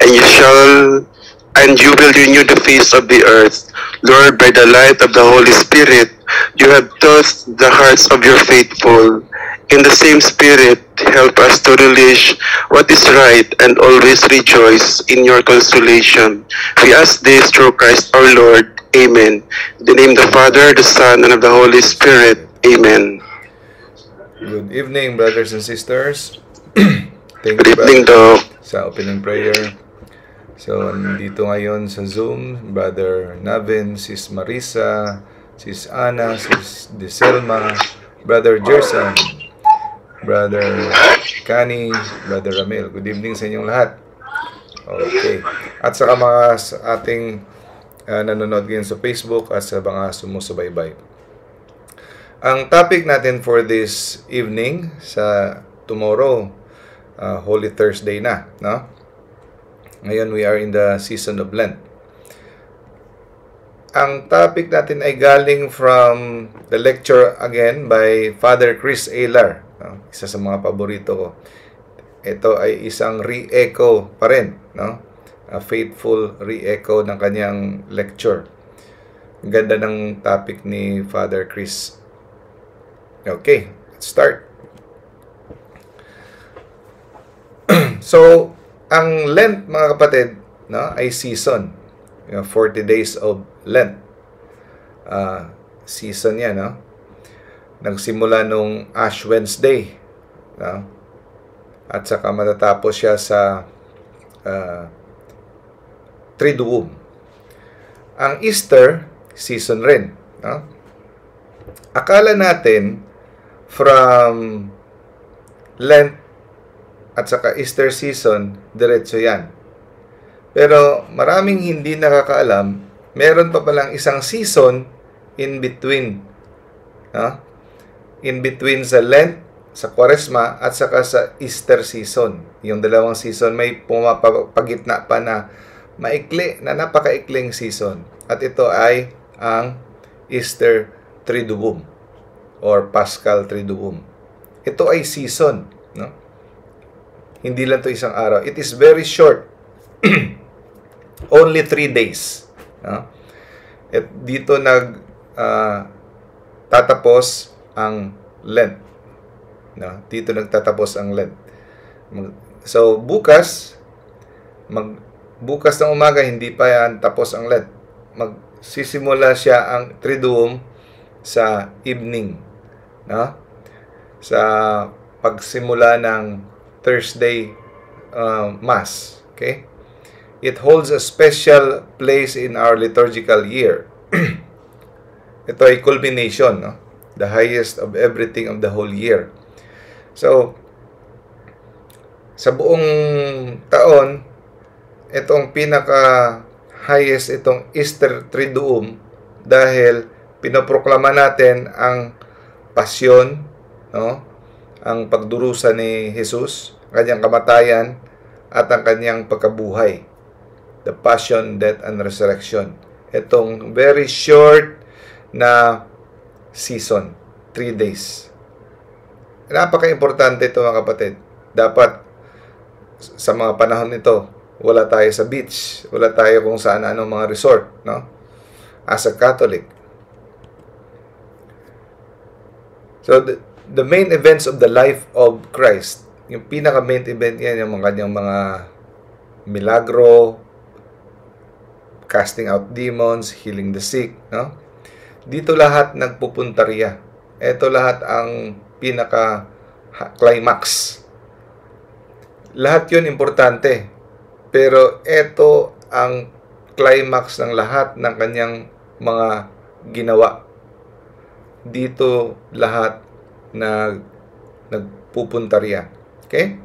and you will renew the face of the earth. Lord, by the light of the Holy Spirit, you have touched the hearts of your faithful. In the same Spirit, help us to relish what is right and always rejoice in your consolation. We ask this through Christ our Lord. Amen. In the name of the Father, the Son, and of the Holy Spirit. Amen. Good evening, brothers and sisters. Thank Good you, evening, brother, Doc. sa opening prayer. So, nandito ngayon sa Zoom, Brother Navin, Sis Marisa, Sis Ana, Sis Deselma, Brother Jerson, Brother Kani, Brother Ramil. Good evening sa inyong lahat. Okay. At saka mga sa ating nanonood ngayon sa Facebook at sa mga sumusubaybay. Ang topic natin for this evening sa tomorrow, Holy Thursday na, no? Ngayon we are in the season of Lent. Ang topic natin ay galing from the lecture again by Father Chris Aylar, no? Isa sa mga paborito ko. Ito ay isang re-echo pa rin, no? A faithful re-echo ng kanyang lecture. Ang ganda ng topic ni Father Chris. Okay, let's start. So, ang Lent, mga kapatid, no, ay season. 40 days of Lent. Season yan, no? Nagsimula nung Ash Wednesday, no? At saka matatapos siya sa Triduum. Ang Easter, season rin, no? Akala natin from Lent at saka Easter season, diretso yan. Pero maraming hindi nakakaalam, meron pa palang isang season in between. No? In between sa Lent, sa Quaresma, at saka sa Easter season. Yung dalawang season, may pumapagitna pa na maikli, na napakaikling season. At ito ay ang Easter Triduum or Paschal Triduum. Ito ay season, no? Hindi lang to isang araw. It is very short. Only 3 days. No? At dito tatapos ang Lent. No? Dito nagtatapos ang Lent. So, bukas ng umaga, hindi pa yan tapos ang Lent. Magsisimula siya ang Triduum sa evening. No? Sa pagsimula ng Thursday Mass. Okay? It holds a special place in our liturgical year. Ito ay culmination, no? The highest of everything of the whole year. So, sa buong taon, itong pinaka-highest itong Easter Triduum dahil pinoproklama natin ang pasyon, no? Ang pagdurusa ni Jesus, kanyang kamatayan, at ang kanyang pagkabuhay. The passion, death, and resurrection. Itong very short na season, 3 days. Napaka-importante ito, mga kapatid. Dapat sa mga panahon nito, wala tayo sa beach, wala tayo kung saan anong mga resort, no? As a Catholic. So, the main events of the life of Christ, yung pinaka-main event yan, yung kanyang mga milagro, casting out demons, healing the sick, no? Dito lahat nagpupuntarya. Ito lahat ang pinaka-climax. Lahat yun importante. Pero ito ang climax ng lahat ng kanyang mga ginawa. Dito lahat nagpupuntarya. Okay?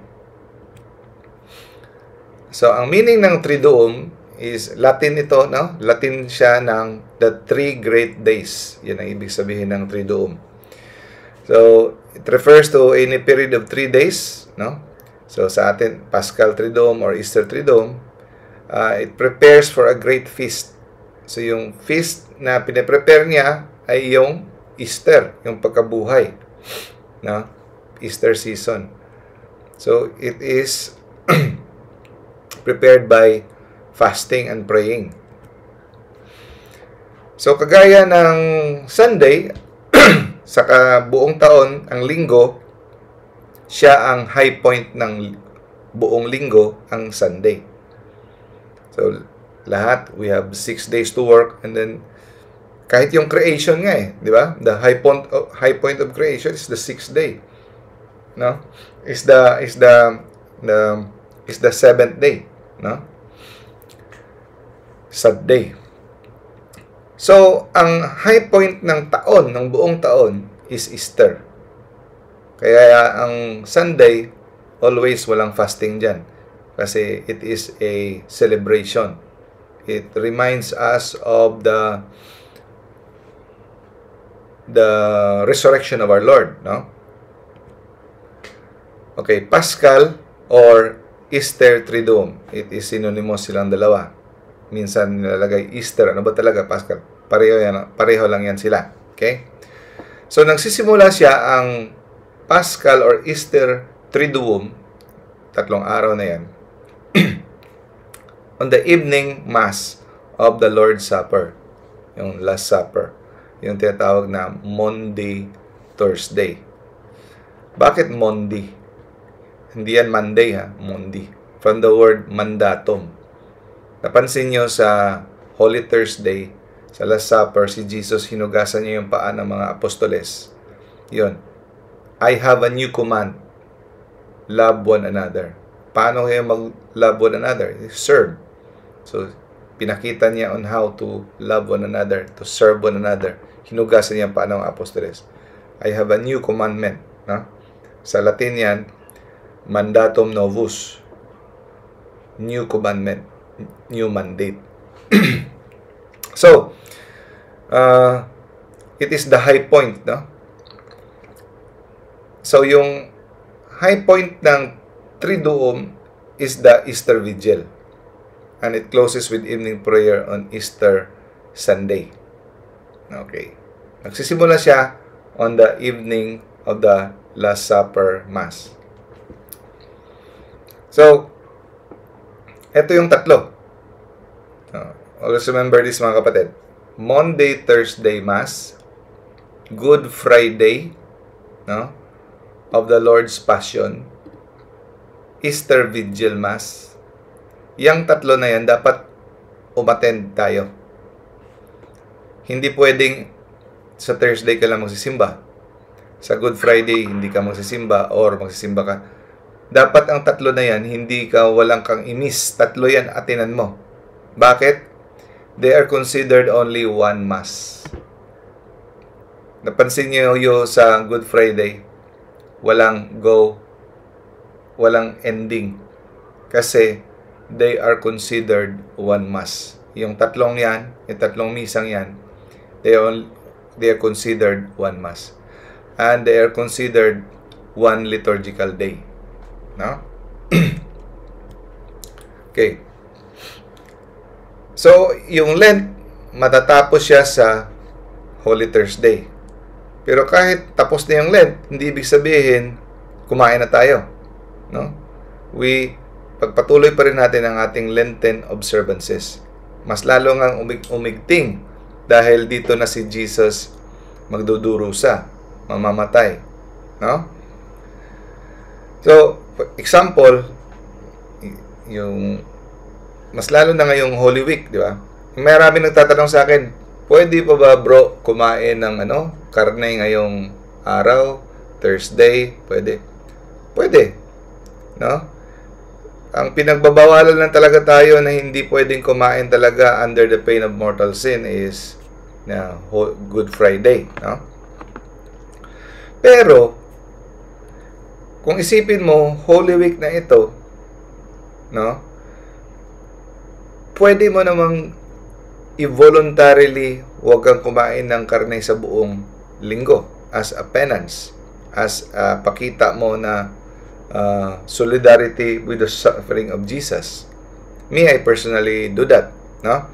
So, ang meaning ng Triduum is Latin ito, no? Latin siya ng the 3 great days. Yan ang ibig sabihin ng Triduum. So, it refers to any period of 3 days, no? So, sa atin, Paschal Triduum or Easter Triduum, it prepares for a great feast. So, yung feast na pinaprepare niya ay yung Easter, yung pagkabuhay, no? Easter season. So, it is prepared by fasting and praying. So, kagaya ng Sunday, sa buong taon, ang linggo, siya ang high point ng buong linggo, ang Sunday. So, lahat, we have 6 days to work, and then, kahit yung creation nga di ba? The high point of creation is the 6th day. No? Is the 7th day, no? Sunday. So, ang high point ng taon, ng buong taon, is Easter. Kaya ang Sunday, always walang fasting dyan. Kasi it is a celebration. It reminds us of the resurrection of our Lord, no? Okay, Paschal or Easter Triduum. It is synonymous silang dalawa. Minsan nilalagay Easter. Ano ba talaga Paschal? Pareho lang yan sila. Okay? So, nagsisimula siya ang Paschal or Easter Triduum, 3 araw na yan, on the evening Mass of the Lord's Supper. Yung Last Supper. Yung tinatawag na Maundy Thursday. Bakit Maundy? Hindi yan Monday, ha? Maundy. From the word mandatum. Napansin nyo sa Holy Thursday, sa Last Supper, si Jesus, hinugasan niya yung paa ng mga apostoles. Yun. I have a new command. Love one another. Paano kayo mag-love one another? Serve. So, pinakita niya on how to love one another, to serve one another. Hinugasan niya ang paa ng apostoles. I have a new commandment. No? Sa Latin yan, mandatum novus. New commandment. New mandate. So, it is the high point, no? So, yung high point ng Triduum is the Easter Vigil. And it closes with evening prayer on Easter Sunday. Okay. Nagsisimula siya on the evening of the Last Supper Mass. So, ito yung tatlo. Always remember this, mga kapatid. Monday, Thursday Mass, Good Friday, no, of the Lord's Passion, Easter Vigil Mass. Yang tatlo na yan, dapat umattend tayo. Hindi pwedeng sa Thursday ka lang magsisimba. Sa Good Friday, hindi ka magsisimba or magsisimba ka. Dapat ang tatlo na yan, hindi ka walang kang i-miss. Tatlo yan, atinan mo. Bakit? They are considered only one Mass. Napansin niyo yung sa Good Friday, walang go, walang ending. Kasi they are considered one Mass. Yung tatlong yan, yung tatlong misang yan, they are considered one Mass. And they are considered one liturgical day. No? Okay. So, yung Lent, matatapos siya sa Holy Thursday. Pero kahit tapos na yung Lent, hindi ibig sabihin, kumain na tayo. No? Pagpatuloy pa rin natin ang ating Lenten observances. Mas lalo ngang umigting dahil dito na si Jesus magdudurusa, mamamatay. No? So, example, yung mas lalo na ngayong Holy Week, di ba? Marami nagtatanong sa akin, pwede pa ba bro kumain ng karne ngayong araw, Thursday? Pwede. Pwede. No? Ang pinagbabawalan lang talaga tayo na hindi pwedeng kumain talaga under the pain of mortal sin is Good Friday, no? Pero kung isipin mo, Holy Week na ito, no? Pwede mo namang i-voluntarily huwag kang kumain ng karne sa buong linggo as a penance, as pakita mo na solidarity with the suffering of Jesus. Me, I personally do that, no?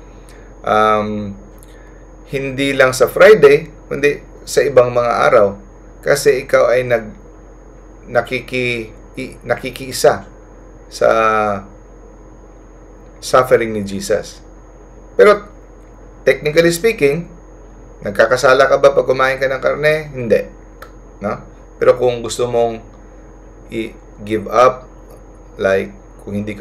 Hindi lang sa Friday, kundi sa ibang mga araw, kasi ikaw ay nakikiisa sa suffering ni Jesus. Pero, technically speaking, nagkakasala ka ba pag kumain ka ng karne? Hindi. No? Pero kung gusto mong i-give up, like, kung hindi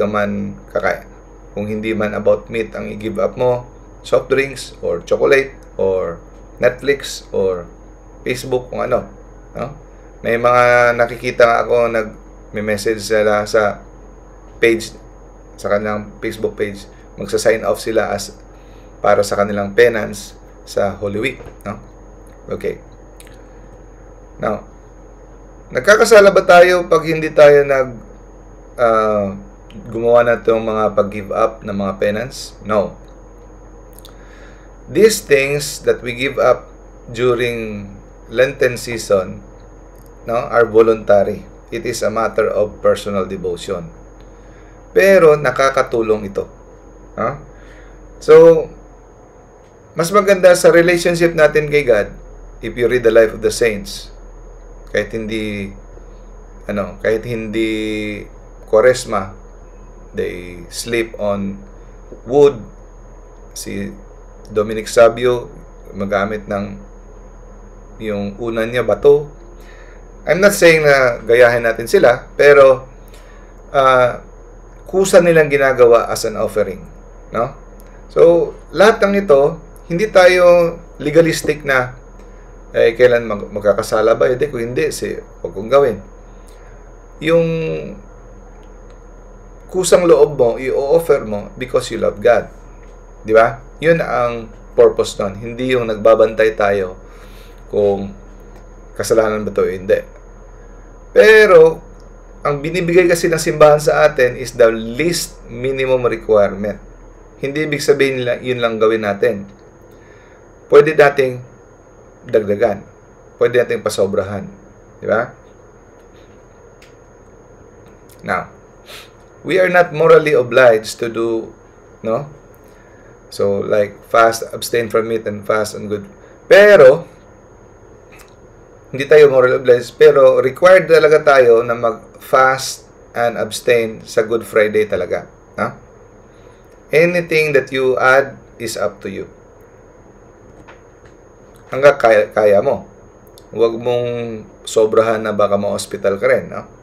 man about meat ang i-give up mo, soft drinks, or chocolate, or Netflix, or Facebook, kung ano. No? May mga nakikita nga ako, may message sila sa page, sa kanilang Facebook page, magsa-sign off sila as para sa kanilang penance sa Holy Week. No? Okay. Now, nagkakasala ba tayo pag hindi tayo gumawa na itong mga pag-give up ng mga penance? No. These things that we give up during Lenten season, no, are voluntary. It is a matter of personal devotion. Pero nakakatulong ito. Huh? So, mas maganda sa relationship natin kay God, if you read the life of the saints, kahit hindi Quaresma, they sleep on wood. Si Dominic Savio magamit ng yung unan niya bato. I'm not saying na gayahin natin sila, pero kusa nilang ginagawa as an offering, no? So, lahat ng ito, hindi tayo legalistic na kailan magkakasala ba? Kung hindi, huwag kong gawin. Yung kusang loob mo, i-offer mo because you love God. Di ba? Yun ang purpose nun. Hindi yung nagbabantay tayo kung kasalanan ba ito o hindi. Pero, ang binibigay kasi ng simbahan sa atin is the least minimum requirement. Hindi ibig sabihin nila yun lang gawin natin. Pwede nating dagdagan. Pwede nating pasobrahan. Di ba? Now, we are not morally obliged to do, no? So, like, fast, abstain from meat, and fast and good. Pero, hindi tayo morally obliged, pero required talaga tayo na mag-fast and abstain sa Good Friday talaga. No? Anything that you add is up to you. Hanggang kaya mo. Huwag mong sobrahan na baka ma-hospital ka rin. No?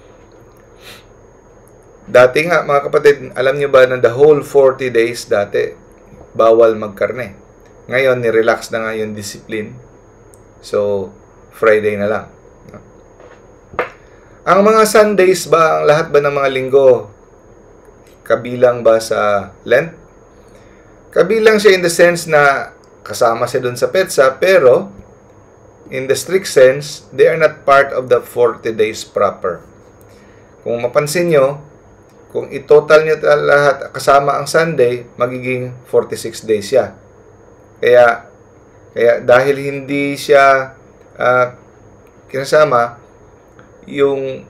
Dati nga, mga kapatid, alam nyo ba na the whole 40 days dati, bawal magkarne. Ngayon, ni-relax na nga yung discipline. So, Friday na lang. Ang mga Sundays ba, ang lahat ba ng mga linggo, kabilang ba sa Lent? Kabilang siya in the sense na kasama siya dun sa petsa, pero in the strict sense, they are not part of the 40 days proper. Kung mapansin nyo, kung i-total nyo lahat kasama ang Sunday, magiging 46 days siya. Kaya dahil hindi siya kinasama, yung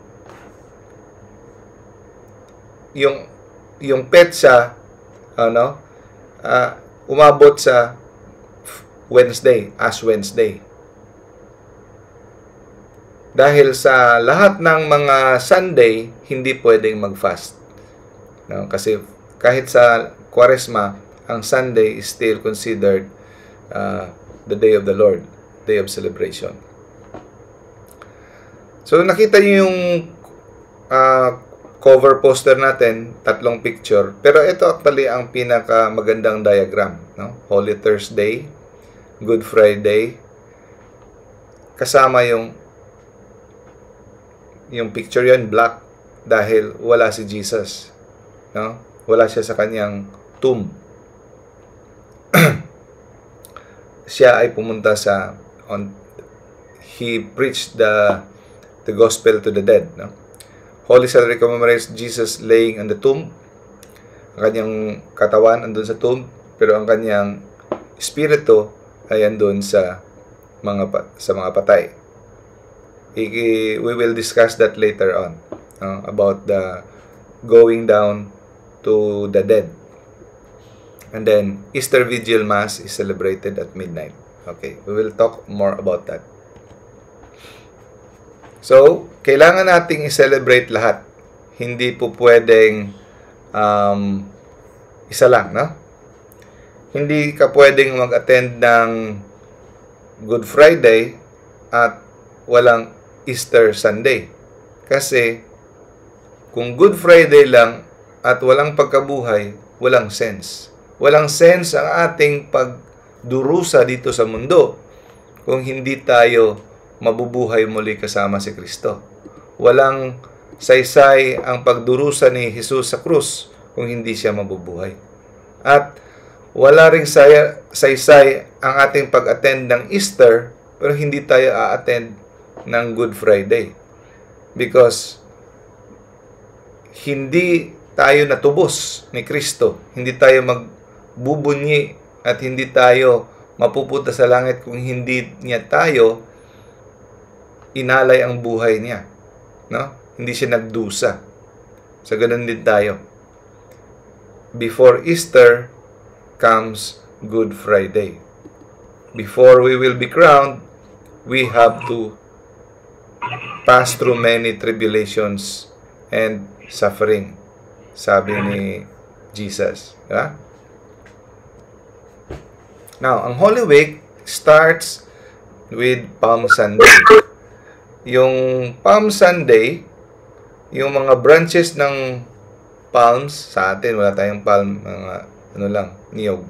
petsa, umabot sa Wednesday, Ash Wednesday. Dahil sa lahat ng mga Sunday, hindi pwedeng mag-fast. No? Kasi kahit sa Quaresma, ang Sunday is still considered the day of the Lord, day of celebration. So, nakita niyo yung cover poster natin, 3 picture. Pero ito actually ang pinakamagandang diagram. No? Holy Thursday, Good Friday, kasama yung picture yan, black, dahil wala si Jesus. No? Wala siya sa kanyang tomb. Siya ay pumunta he preached the gospel to the dead. No? Holy Saturday commemorates Jesus laying on the tomb. Ang kanyang katawan andun sa tomb, pero ang kanyang espiritu ay andun sa mga patay. We will discuss that later on, about the going down to the dead. And then, Easter Vigil Mass is celebrated at midnight. Okay, we will talk more about that. So, kailangan nating i-celebrate lahat. Hindi po pwedeng Isa lang, no? Hindi ka pwedeng mag-attend ng Good Friday at walang Easter Sunday. Kasi kung Good Friday lang at walang pagkabuhay, walang sense. Walang sense ang ating pagdurusa dito sa mundo kung hindi tayo mabubuhay muli kasama si Kristo. Walang saysay ang pagdurusa ni Jesus sa krus kung hindi siya mabubuhay. At wala ring saysay ang ating pag-attend ng Easter pero hindi tayo a-attend ng Good Friday. Because hindi tayo natubos ni Kristo. Hindi tayo magbubunyi at hindi tayo mapupunta sa langit kung hindi niya tayo inalay ang buhay niya. No? Hindi siya nagdusa. So, ganun din tayo. Before Easter comes Good Friday. Before we will be crowned, we have to pass through many tribulations and suffering, sabi ni Jesus. Yeah? Now, ang Holy Week starts with Palm Sunday. Yung Palm Sunday, yung mga branches ng palms, sa atin, wala tayong palm, mga niyog.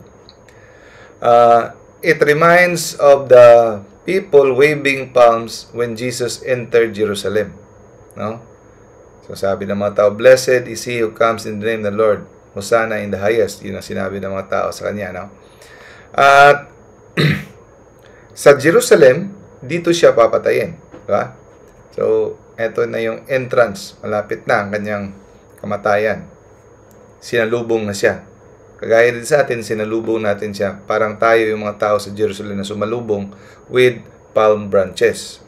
It reminds of the people waving palms when Jesus entered Jerusalem. No? So sabi ng mga tao, "Blessed is he who comes in the name of the Lord. Hosanna in the highest." Yun ang sinabi ng mga tao sa kanya. No? At sa Jerusalem, dito siya papatayin. Diba? So, eto na yung entrance. Malapit na ang kanyang kamatayan. Sinalubong na siya. Kagaya din sa atin, sinalubong natin siya. Parang tayo yung mga tao sa Jerusalem na sumalubong with palm branches.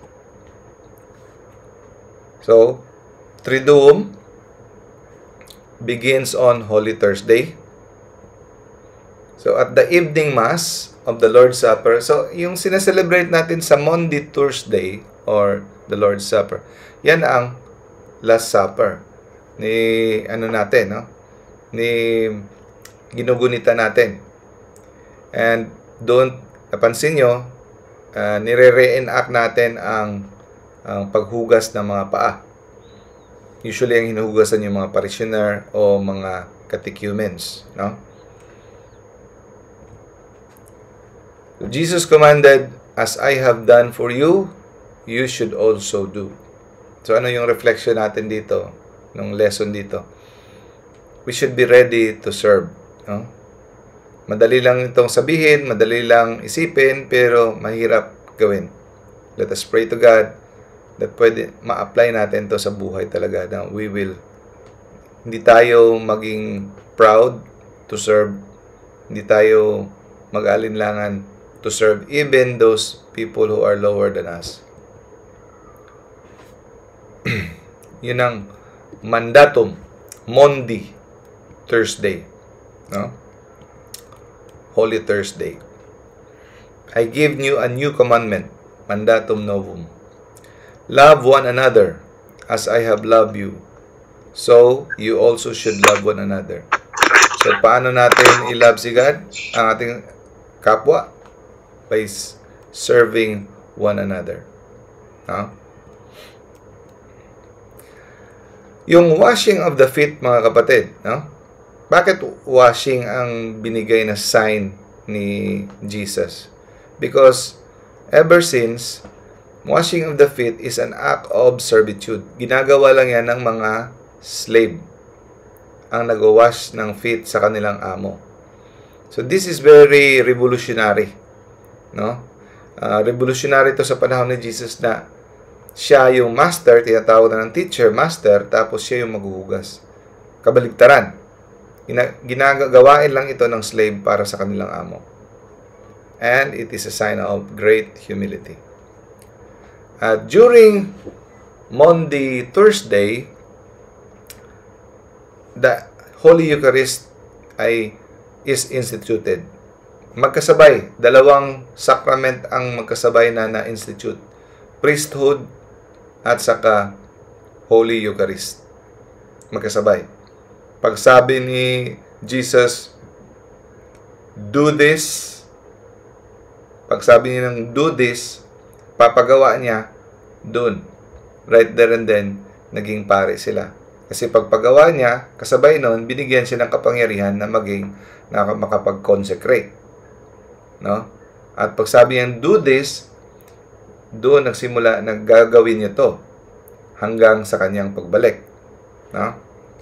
So, Triduum begins on Holy Thursday. So, at the evening Mass of the Lord's Supper, so yung sineselebrate natin sa Monday, Thursday, or the Lord's Supper, yan ang Last Supper ni natin, no? Ni ginugunita natin. And doon, napansin nyo, nire-reenact natin ang paghugas ng mga paa. Usually, ang hinuhugasan yung mga parishioner o mga catechumens. No? Jesus commanded, "As I have done for you, you should also do." So, ano yung reflection natin dito? Nung lesson dito? We should be ready to serve. No? Madali lang itong sabihin, madali lang isipin, pero mahirap gawin. Let us pray to God that pwede ma-apply natin to sa buhay talaga. Na we will, hindi tayo maging proud to serve. Hindi tayo mag-alinlangan to serve even those people who are lower than us. Yun ang mandatum, Monday, Thursday. No? Holy Thursday. I give you a new commandment, mandatum novum. Love one another as I have loved you. So, you also should love one another. So, paano natin i-love si God? Ang ating kapwa? By serving one another. No? Yung washing of the feet, mga kapatid, no? Bakit washing ang binigay na sign ni Jesus? Because ever since, washing of the feet is an act of servitude. Ginagawa lang yan ng mga slave ang nag-wash ng feet sa kanilang amo. So this is very revolutionary. No? Revolutionary to sa panahon ni Jesus na siya yung master, tinatawag na ng teacher, master, tapos siya yung maghuhugas. Kabaligtaran. Ginagawain lang ito ng slave para sa kanilang amo. And it is a sign of great humility. During Monday, Thursday, the Holy Eucharist is instituted. Magkasabay, dalawang sacrament ang magkasabay na na-institute. Priesthood at saka Holy Eucharist. Magkasabay. Pag sabi ni Jesus, do this. Pag sabi niya ng do this, papagawa niya dun. Right there and then, naging pare sila. Kasi pagpagawa niya, kasabay nun, binigyan siya ng kapangyarihan na makapag-consecrate. No? At pag sabi niya do this, doon nagsimula, naggagawin niya to hanggang sa kanyang pagbalik. No?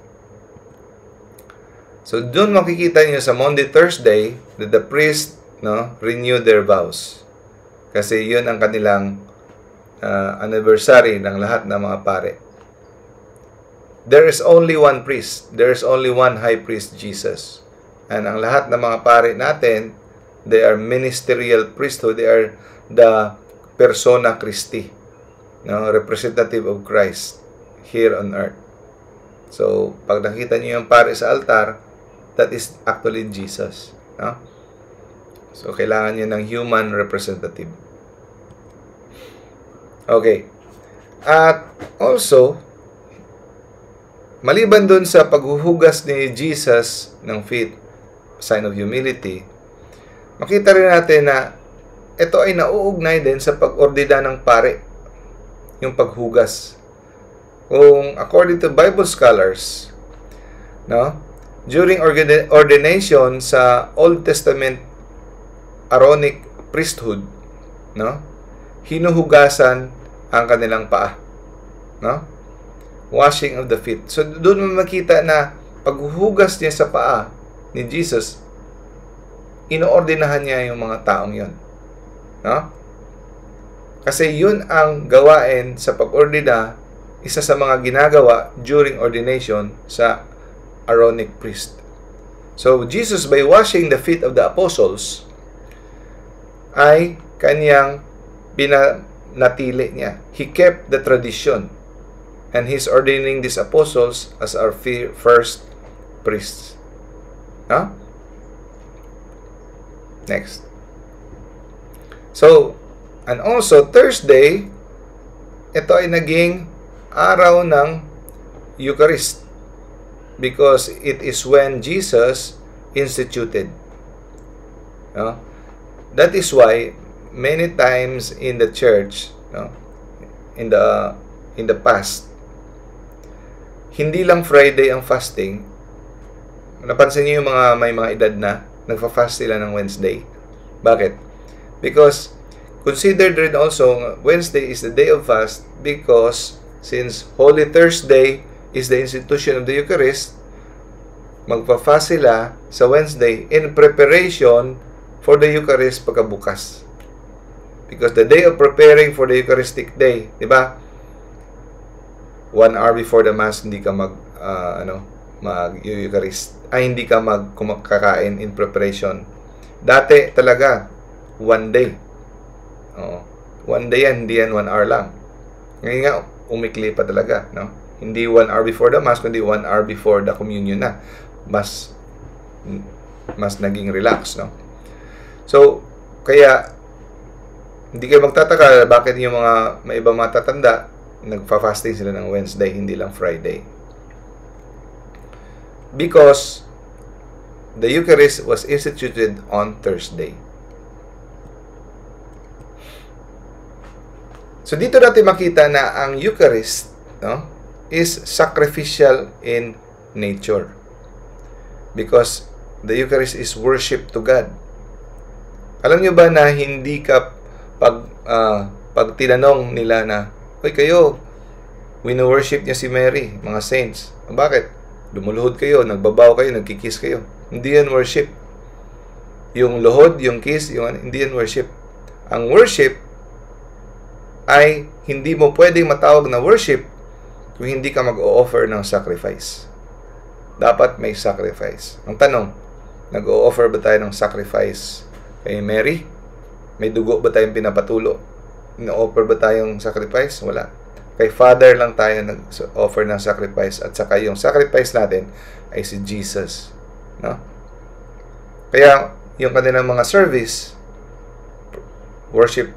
So, doon makikita niyo sa Monday, Thursday, that the priest renew their vows. Kasi yun ang kanilang anniversary ng lahat ng mga pare. There is only one priest. There is only one high priest, Jesus. And ang lahat ng mga pare natin, they are ministerial priesthood. They are the persona Christi, representative of Christ here on earth. So, pag nakita niyo yung pare sa altar, that is actually Jesus. No? So, kailangan niya ng human representative. Okay. At also, maliban dun sa paghuhugas ni Jesus ng feet, sign of humility, makita rin natin na ito ay nauugnay din sa pag-ordina ng pare, yung paghugas. Kung according to Bible scholars, during ordination sa Old Testament Aaronic priesthood, hinuhugasan ang kanilang paa. Washing of the feet. So, doon mo makita na paghuhugas niya sa paa ni Jesus, inoordinahan niya yung mga taong yun. Kasi yun ang gawain sa pag-ordina, isa sa mga ginagawa during ordination sa Aaronic priest. So, Jesus, by washing the feet of the apostles, ay kanyang pinanatili niya. He kept the tradition. And He's ordaining these apostles as our first priests. Next. So, and also, Thursday, ito ay naging araw ng Eucharist. Because it is when Jesus instituted. That is why, many times in the church, in the past, hindi lang Friday ang fasting. Napansin niyo yung may mga edad na nagfa-fast sila ng Wednesday. Bakit? Because considered rin also Wednesday is the day of fast because since Holy Thursday is the institution of the Eucharist, magpa-fast sila sa Wednesday in preparation for the Eucharist pagkabukas. Because the day of preparing for the Eucharistic day, di ba? 1 hour before the Mass, hindi ka mag-Eucharist. Hindi ka magkakain in preparation. Dati talaga, 1 day. 1 day yan, hindi yan 1 hour lang. Ngayon nga, umikli pa talaga. Hindi 1 hour before the Mass, kundi 1 hour before the communion na. Mas naging relax. So, kaya, hindi kayo magtataka bakit yung may ibang matatanda nagfa-fasting sila ng Wednesday, hindi lang Friday. Because the Eucharist was instituted on Thursday. So dito natin makita na ang Eucharist is sacrificial in nature. Because the Eucharist is worship to God. Alam niyo ba na hindi ka pag tinanong nila na, "Hoy kayo, wino-worship niya si Mary, mga saints." Bakit? Lumuluhod kayo, nagbabaw kayo, nagkikiss kayo. Hindi yan worship. Yung luhod, yung kiss, hindi yan worship. Ang worship ay hindi mo pwedeng matawag na worship kung hindi ka mag-o-offer ng sacrifice. Dapat may sacrifice. Ang tanong, nag-o-offer ba tayo ng sacrifice kay Mary? May dugo ba tayong pinapatulo? Na-offer ba tayong sacrifice? Wala. Kay Father lang tayo nag-offer ng sacrifice at saka yung sacrifice natin ay si Jesus. Kaya yung kanilang mga service, worship,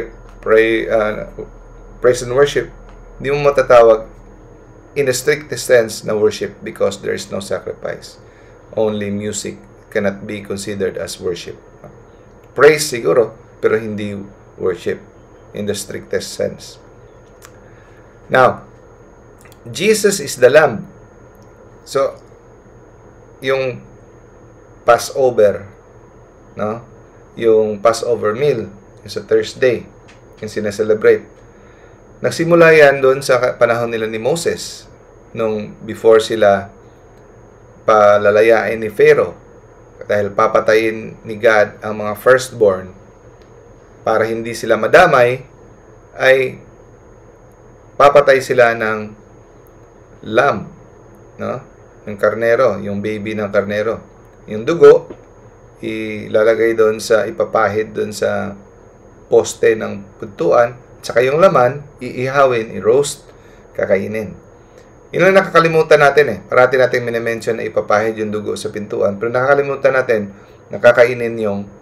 praise and worship, hindi mo matatawag in the strictest sense na worship because there is no sacrifice. Only music. cannot be considered as worship. Praise siguro, pero hindi worship in the strictest sense. Now, Jesus is the Lamb. So, yung Passover, no? Yung Passover meal, yung sa Thursday, yung sineselebrate. Nagsimula yan doon sa panahon nila ni Moses, nung before sila palalayain ni Pharaoh, dahil papatayin ni God ang mga firstborn para hindi sila madamay, ay papatay sila ng lamb, no? Yung karnero, yung baby ng karnero. Yung dugo, ilalagay doon sa, ipapahid doon sa poste ng pintuan, tsaka yung laman, iihawin, i-roast, kakainin. Yun lang nakakalimutan natin eh. Parati natin minimension na ipapahid yung dugo sa pintuan, pero nakakalimutan natin na kakainin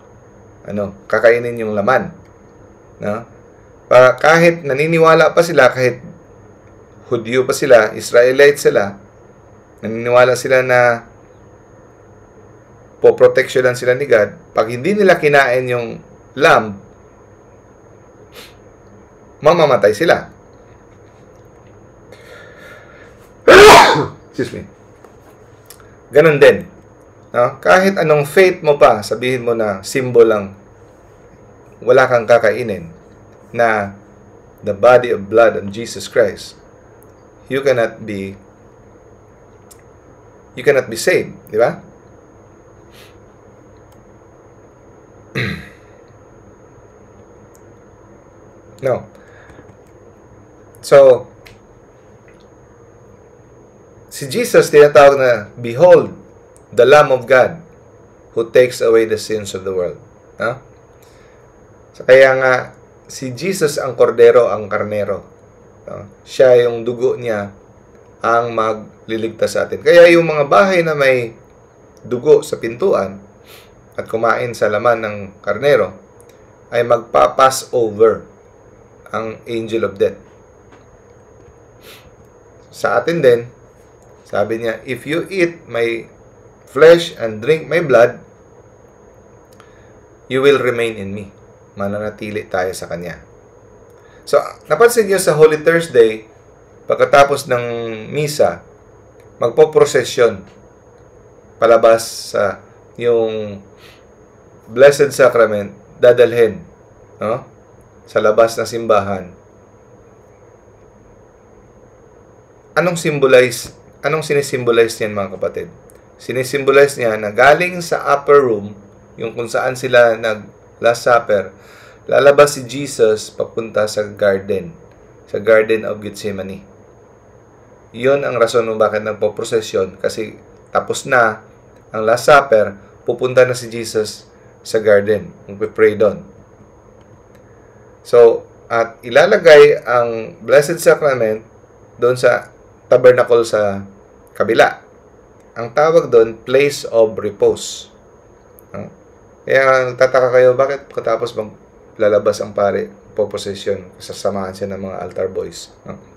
yung laman. No? Kahit naniniwala pa sila, kahit Hudyo pa sila, Israelite sila, naniniwala sila na poproteksyonan sila ni God, pag hindi nila kinain yung lamb, mamamatay sila. Excuse me. Ganon din. No? Kahit anong faith mo pa, sabihin mo na symbol lang, wala kang kakainin na the body of blood of Jesus Christ, you cannot be saved. Di ba? No. So, si Jesus, tinatawag na, behold, the Lamb of God who takes away the sins of the world. No? So, kaya nga, si Jesus ang kordero, ang karnero. No? Siya yung dugo niya ang magliligtas sa atin. Kaya yung mga bahay na may dugo sa pintuan at kumain sa laman ng karnero ay magpa-pass over ang angel of death. Sa atin din, sabi niya, if you eat my flesh and drink my blood, you will remain in me. Mananatili tayo sa Kanya. So, napansin niyo sa Holy Thursday, pagkatapos ng misa, magpo-prosesyon palabas sa yung Blessed Sacrament, dadalhin, no? Sa labas ng simbahan. Anong sinisimbolize niyan, mga kapatid? Sinisimbolize niya na galing sa upper room, yung kung saan sila nag-Last Supper, lalabas si Jesus papunta sa garden of Gethsemane. Yun ang rason kung bakit nagpo-prosesyon, kasi tapos na ang Last Supper, pupunta na si Jesus sa garden, magpe-pray doon. So, at ilalagay ang Blessed Sacrament doon sa tabernacle sa kabila. Ang tawag doon, place of repose. Kaya tataka kayo, bakit katapos lalabas ang pare, po-procession, sasamahan siya ng mga altar boys.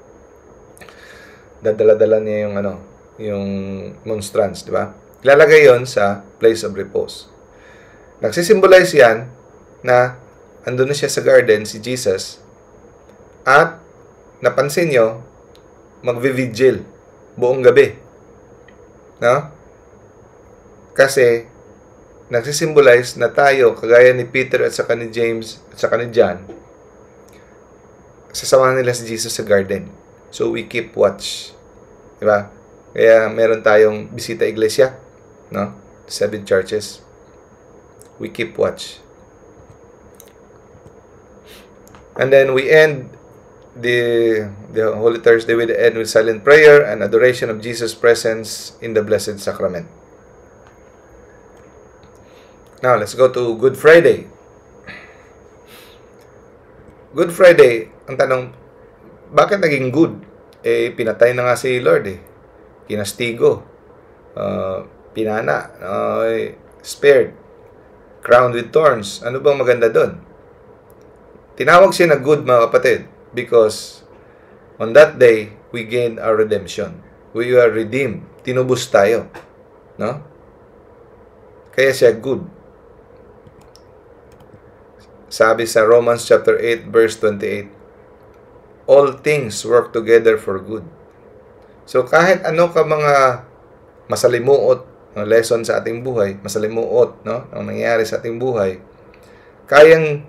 Dadala-dala niya yung monstrance, di ba? Ilalagay yon sa place of repose. Nagsisimbolize yan na andun na siya sa garden, si Jesus, at napansin nyo, magvi-vigil buong gabi. No? Kasi, nagsisimbolize na tayo, kagaya ni Peter at saka ni James at saka ni John, sasamahan nila si Jesus sa garden. So, we keep watch. Diba? Kaya, meron tayong bisita iglesia, no? 7 churches. We keep watch. And then, we end the Holy Thursday with silent prayer and adoration of Jesus' presence in the Blessed Sacrament. Now, let's go to Good Friday. Good Friday, ang tanong, bakit naging good? Pinatay na nga si Lord Kinastigo, pinana, spared, crowned with thorns. Ano bang maganda doon? Tinawag siya na good, mga kapatid, because on that day, we gained our redemption. We are redeemed. Tinubos tayo. No? Kaya siya good. Sabi sa Romans chapter 8 verse 28, all things work together for good. So kahit ano ka mga masalimuot, lesson sa ating buhay, masalimuot, no, ang nangyayari sa ating buhay, kayang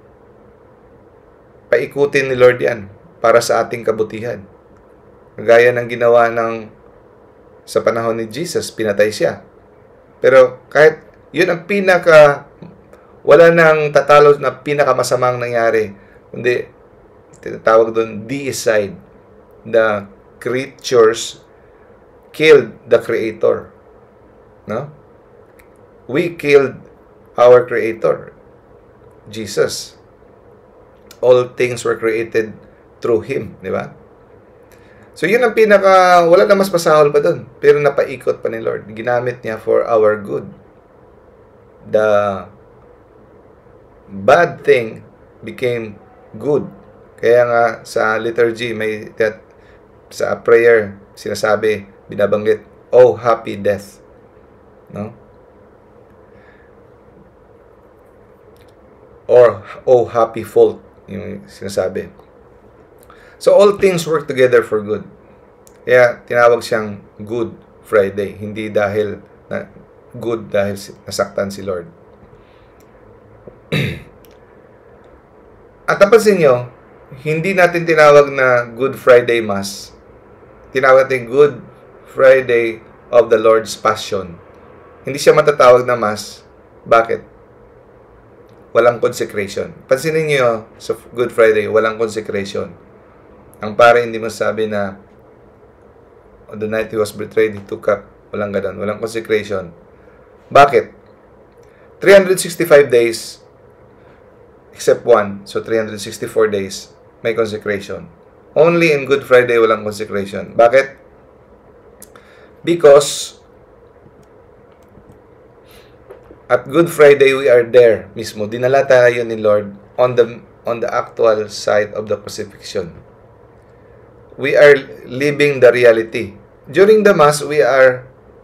paikutin ni Lord yan para sa ating kabutihan. Gaya ng ginawa sa panahon ni Jesus, pinatay siya. Pero kahit yun ang wala nang tatalo na pinakamasamang nangyari, kundi tinatawag doon deicide. The creatures killed the Creator. No? We killed our Creator, Jesus. All things were created through Him, di ba? So yun ang wala na mas pasahol pa doon. Pero napaikot pa ni Lord. Ginamit niya for our good. The bad thing became good. Kaya nga sa liturgy, sa prayer, sinasabi, binabanggit, oh happy death. No? Or, oh happy fault, yung sinasabi. So, all things work together for good. Kaya, tinawag siyang Good Friday. Hindi dahil good dahil nasaktan si Lord. At napansin nyo, hindi natin tinawag na Good Friday Mass. Tinawag natin Good Friday of the Lord's Passion. Hindi siya matatawag na Mass. Bakit? Walang consecration. Pansinin nyo sa Good Friday, walang consecration. Ang pare hindi masabi na on the night he was betrayed, he took up. Walang ganun. Walang consecration. Bakit? 365 days except one. So, 364 days may consecration. Only in Good Friday walang consecration. Bakit? Because at Good Friday we are there mismo. Dinala tayo ni Lord on the actual site of the crucifixion. We are living the reality. During the Mass, we are,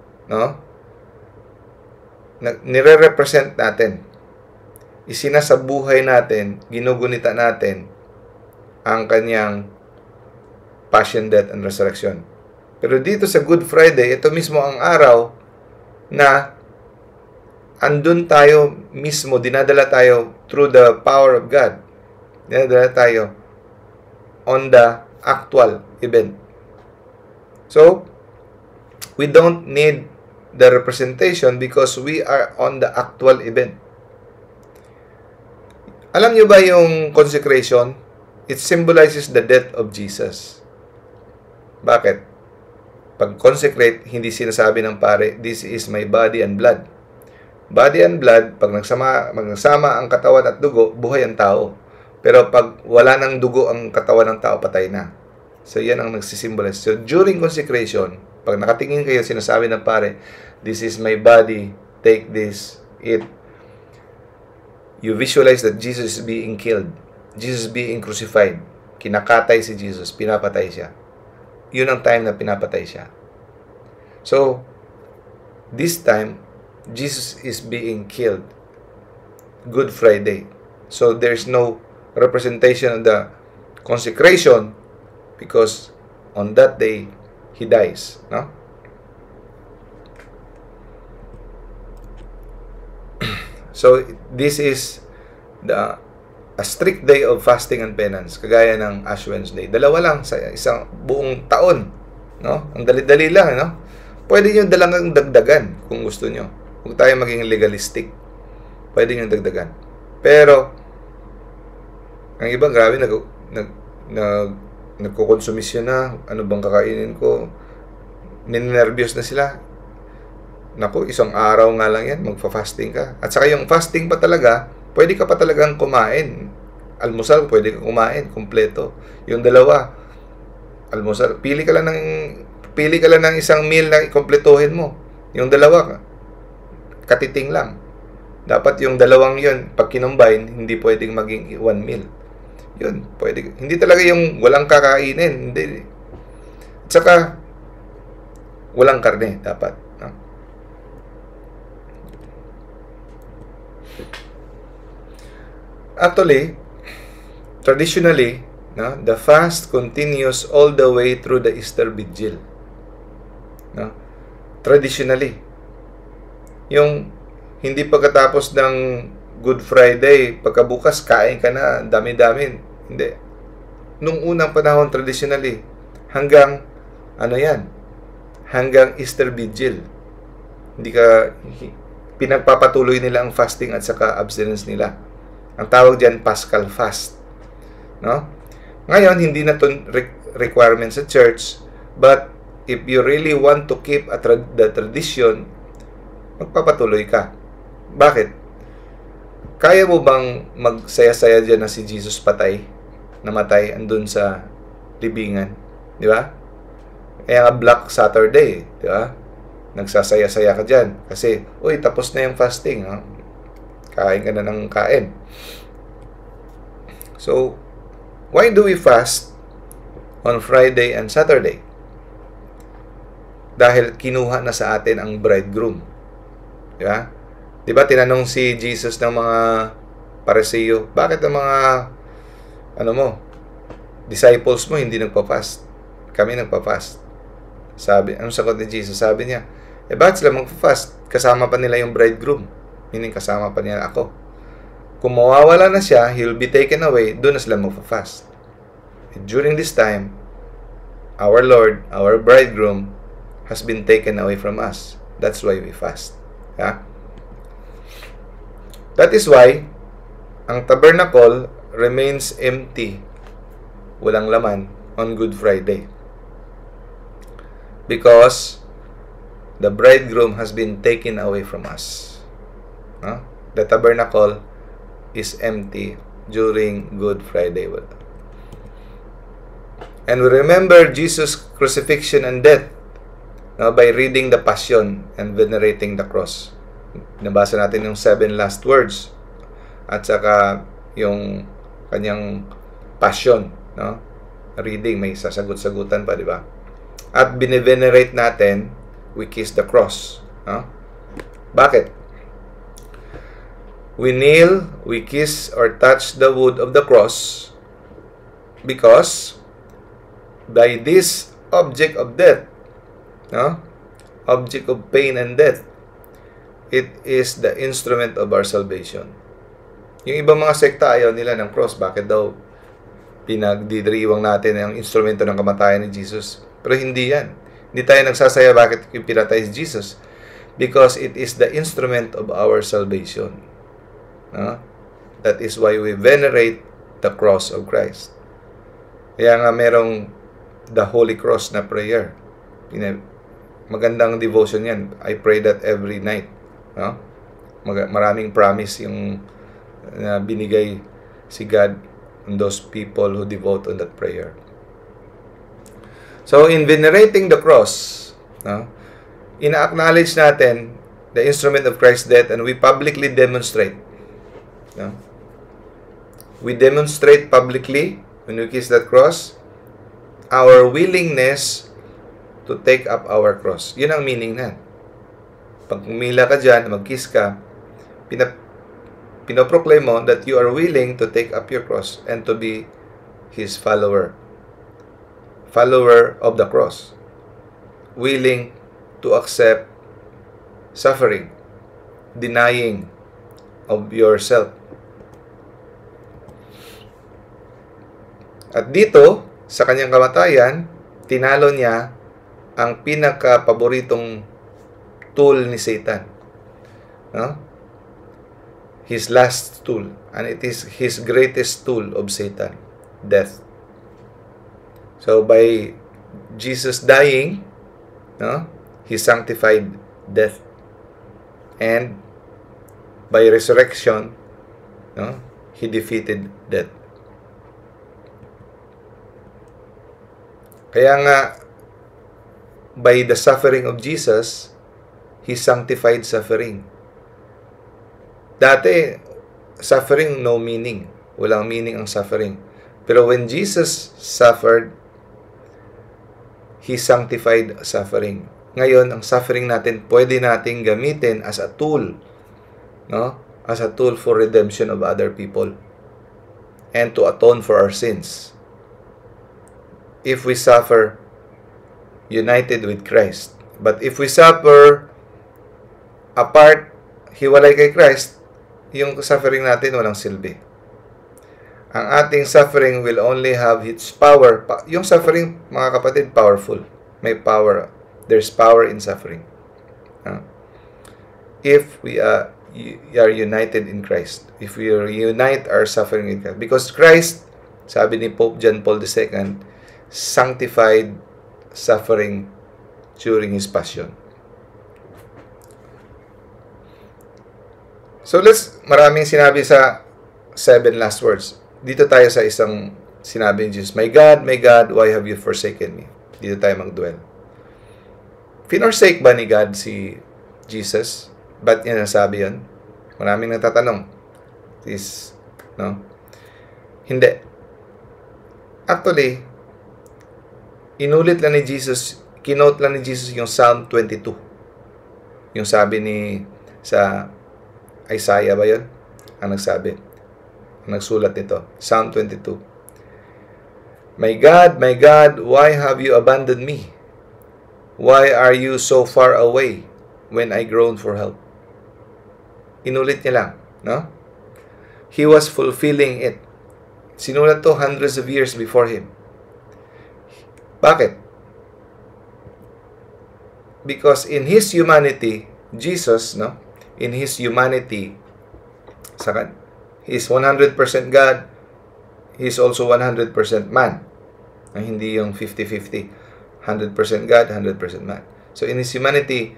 nire-represent natin. Isinasabuhay natin, ginugunita natin ang kanyang passion, death, and resurrection. Pero dito sa Good Friday, ito mismo ang araw na andun tayo mismo, dinadala tayo through the power of God. Dinadala tayo on the actual event. So, we don't need the representation because we are on the actual event. Alam nyo ba yung consecration? It symbolizes the death of Jesus. Bakit? Pag consecrate, hindi sinasabi ng pare, this is my body and blood. Body and blood, pag nagsama ang katawan at dugo, buhay ang tao. Pero pag wala ng dugo ang katawan ng tao, patay na. So, yan ang nagsisimbolize. So, during consecration, pag nakatingin kayo, sinasabi ng pare, this is my body, take this, eat. You visualize that Jesus is being killed. Jesus is being crucified. Kinakatay si Jesus, pinapatay siya. Yun ang time na pinapatay siya. So, this time, Jesus is being killed. Good Friday. So, there's no representation of the consecration because on that day, He dies. No? So, this is a strict day of fasting and penance, kagaya ng Ash Wednesday. Dalawa lang sa isang buong taon. No? Ang dali-dali lang. No? Pwede nyo dalang dagdagan kung gusto nyo. Huwag tayo maging legalistic. Pwede nyo dagdagan. Pero, ang iba, grabe, nagkukonsumisyon na. Ano bang kakainin ko? Ninervyos na sila. Naku, isang araw nga lang yan, magfa-fasting ka. At saka yung fasting pa talaga, pwede ka pa talagang kumain. Almusal, pwede ka kumain, kompleto. Yung dalawa, almusal, pili ka lang ng isang meal na ikompletuhin mo. Yung dalawa, katiting lang. Dapat yung dalawang yun, pag kinumbine, hindi pwedeng maging one meal. Yun, pwede. Hindi talaga yung walang kakainin. Hindi. At saka, walang karne, dapat. No? Actually, traditionally, no, the fast continues all the way through the Easter Vigil. No? Traditionally. Yung hindi pagkatapos ng Good Friday, pagkabukas, kain ka na, dami-dami. Hindi. Nung unang panahon, traditionally, hanggang, hanggang Easter Vigil. Pinagpapatuloy nila ang fasting at saka abstinence nila. Ang tawag diyan, Paschal Fast. No? Ngayon, hindi na ito requirement sa church, but if you really want to keep the tradition, magpapatuloy ka. Bakit? Kaya mo bang magsaya-saya dyan na si Jesus namatay, andun sa libingan? Di ba? Kaya nga Black Saturday, di ba? Nagsasaya-saya ka dyan. Kasi, tapos na yung fasting. Ha? Kain ka na ng kain. So, why do we fast on Friday and Saturday? Dahil kinuha na sa atin ang bridegroom. Di ba? Di ba tinanong si Jesus ng mga Pariseo, bakit ang mga disciples mo hindi nagpa-fast? Kami nagpa-fast. Anong sagot ni Jesus? Sabi niya, bakit sila magpa-fast? Kasama pa nila yung bridegroom. Meaning kasama pa niya ako. Kung mawawala na siya, he'll be taken away, doon na sila magpa-fast. During this time, our Lord, our bridegroom, has been taken away from us. That's why we fast. Yeah? That is why ang tabernacle remains empty, walang laman, on Good Friday. Because the bridegroom has been taken away from us. The tabernacle is empty during Good Friday. And we remember Jesus' crucifixion and death by reading the Passion and venerating the cross. Nabasa natin yung 7 last words at saka yung kanyang passion, no? Reading, may sasagot-sagutan pa, di ba? At bine-venerate natin, we kiss the cross, no? Bakit? We kneel, we kiss or touch the wood of the cross because by this object of death, no? Object of pain and death, it is the instrument of our salvation. Yung ibang mga sekta ayaw nila ng cross. Bakit daw pinagdidiriwang natin ang instrumento ng kamatayan ni Jesus? Pero hindi yan. Hindi tayo nagsasaya bakit yung pinatay si Jesus. Because it is the instrument of our salvation. That is why we venerate the cross of Christ. Kaya nga merong the Holy Cross na prayer. Magandang devotion yan. I pray that every night. Maraming promise yung binigay si God on those people who devote on that prayer. So, in venerating the cross, ina-acknowledge natin the instrument of Christ's death and we publicly demonstrate. We demonstrate publicly, when we kiss that cross, our willingness to take up our cross. Yun ang meaning na. Pag pumila ka dyan, mag-kiss ka, pinoproclaim mo that you are willing to take up your cross and to be His follower. Follower of the cross. Willing to accept suffering, denying of yourself. At dito, sa kanyang kamatayan, tinalo niya ang pinaka-paboritong tool ni Satan. His last tool. And it is his greatest tool of Satan. Death. So, by Jesus dying, He sanctified death. And by resurrection, He defeated death. Kaya nga, by the suffering of Jesus, He sanctified suffering. Dati, suffering, no meaning. Walang meaning ang suffering. Pero when Jesus suffered, He sanctified suffering. Ngayon, ang suffering natin, pwede nating gamitin as a tool. As a tool for redemption of other people. and to atone for our sins. If we suffer united with Christ. But if we suffer apart, hiwalay kay Christ, yung suffering natin walang silbi. Ang ating suffering will only have its power. Yung suffering, mga kapatid, powerful. May power. There's power in suffering. If we are united in Christ. If we unite our suffering in Christ. Because Christ, sabi ni Pope John Paul II, sanctified suffering during His passion. So maraming sinabi sa 7 last words. Dito tayo sa isang sinabi ni Jesus, my God, why have you forsaken me? Dito tayo mag-dwell. Finosake ba ni God si Jesus? Ba't niya nasabi yun? Maraming natatanong. No? Hindi. Actually, inulit lang ni Jesus, kinote lang ni Jesus yung Psalm 22. Yung sabi sa Isaiah ba yun? Ang nagsabi. Ang nagsulat nito. Psalm 22. My God, why have you abandoned me? Why are you so far away when I groan for help? Inulit niya lang. No? He was fulfilling it. Sinulat to hundreds of years before him. Bakit? Because in His humanity, Jesus, no? In His humanity, He's 100% God. He's also 100% man. Hindi yung 50-50. 100% God, 100% man. So in His humanity,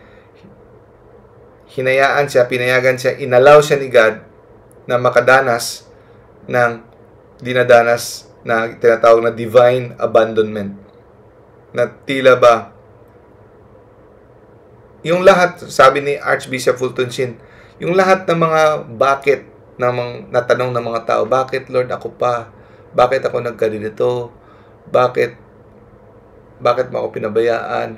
pinayagan siya, inallow siya ni God na makadanas ng dinadanas na tinatawag na divine abandonment. Na tila ba yung lahat, sabi ni Archbishop Fulton Sheen, yung lahat ng mga bakit natanong ng mga tao, bakit Lord ako pa? Bakit ako nagkaganito? Bakit mo ako pinabayaan?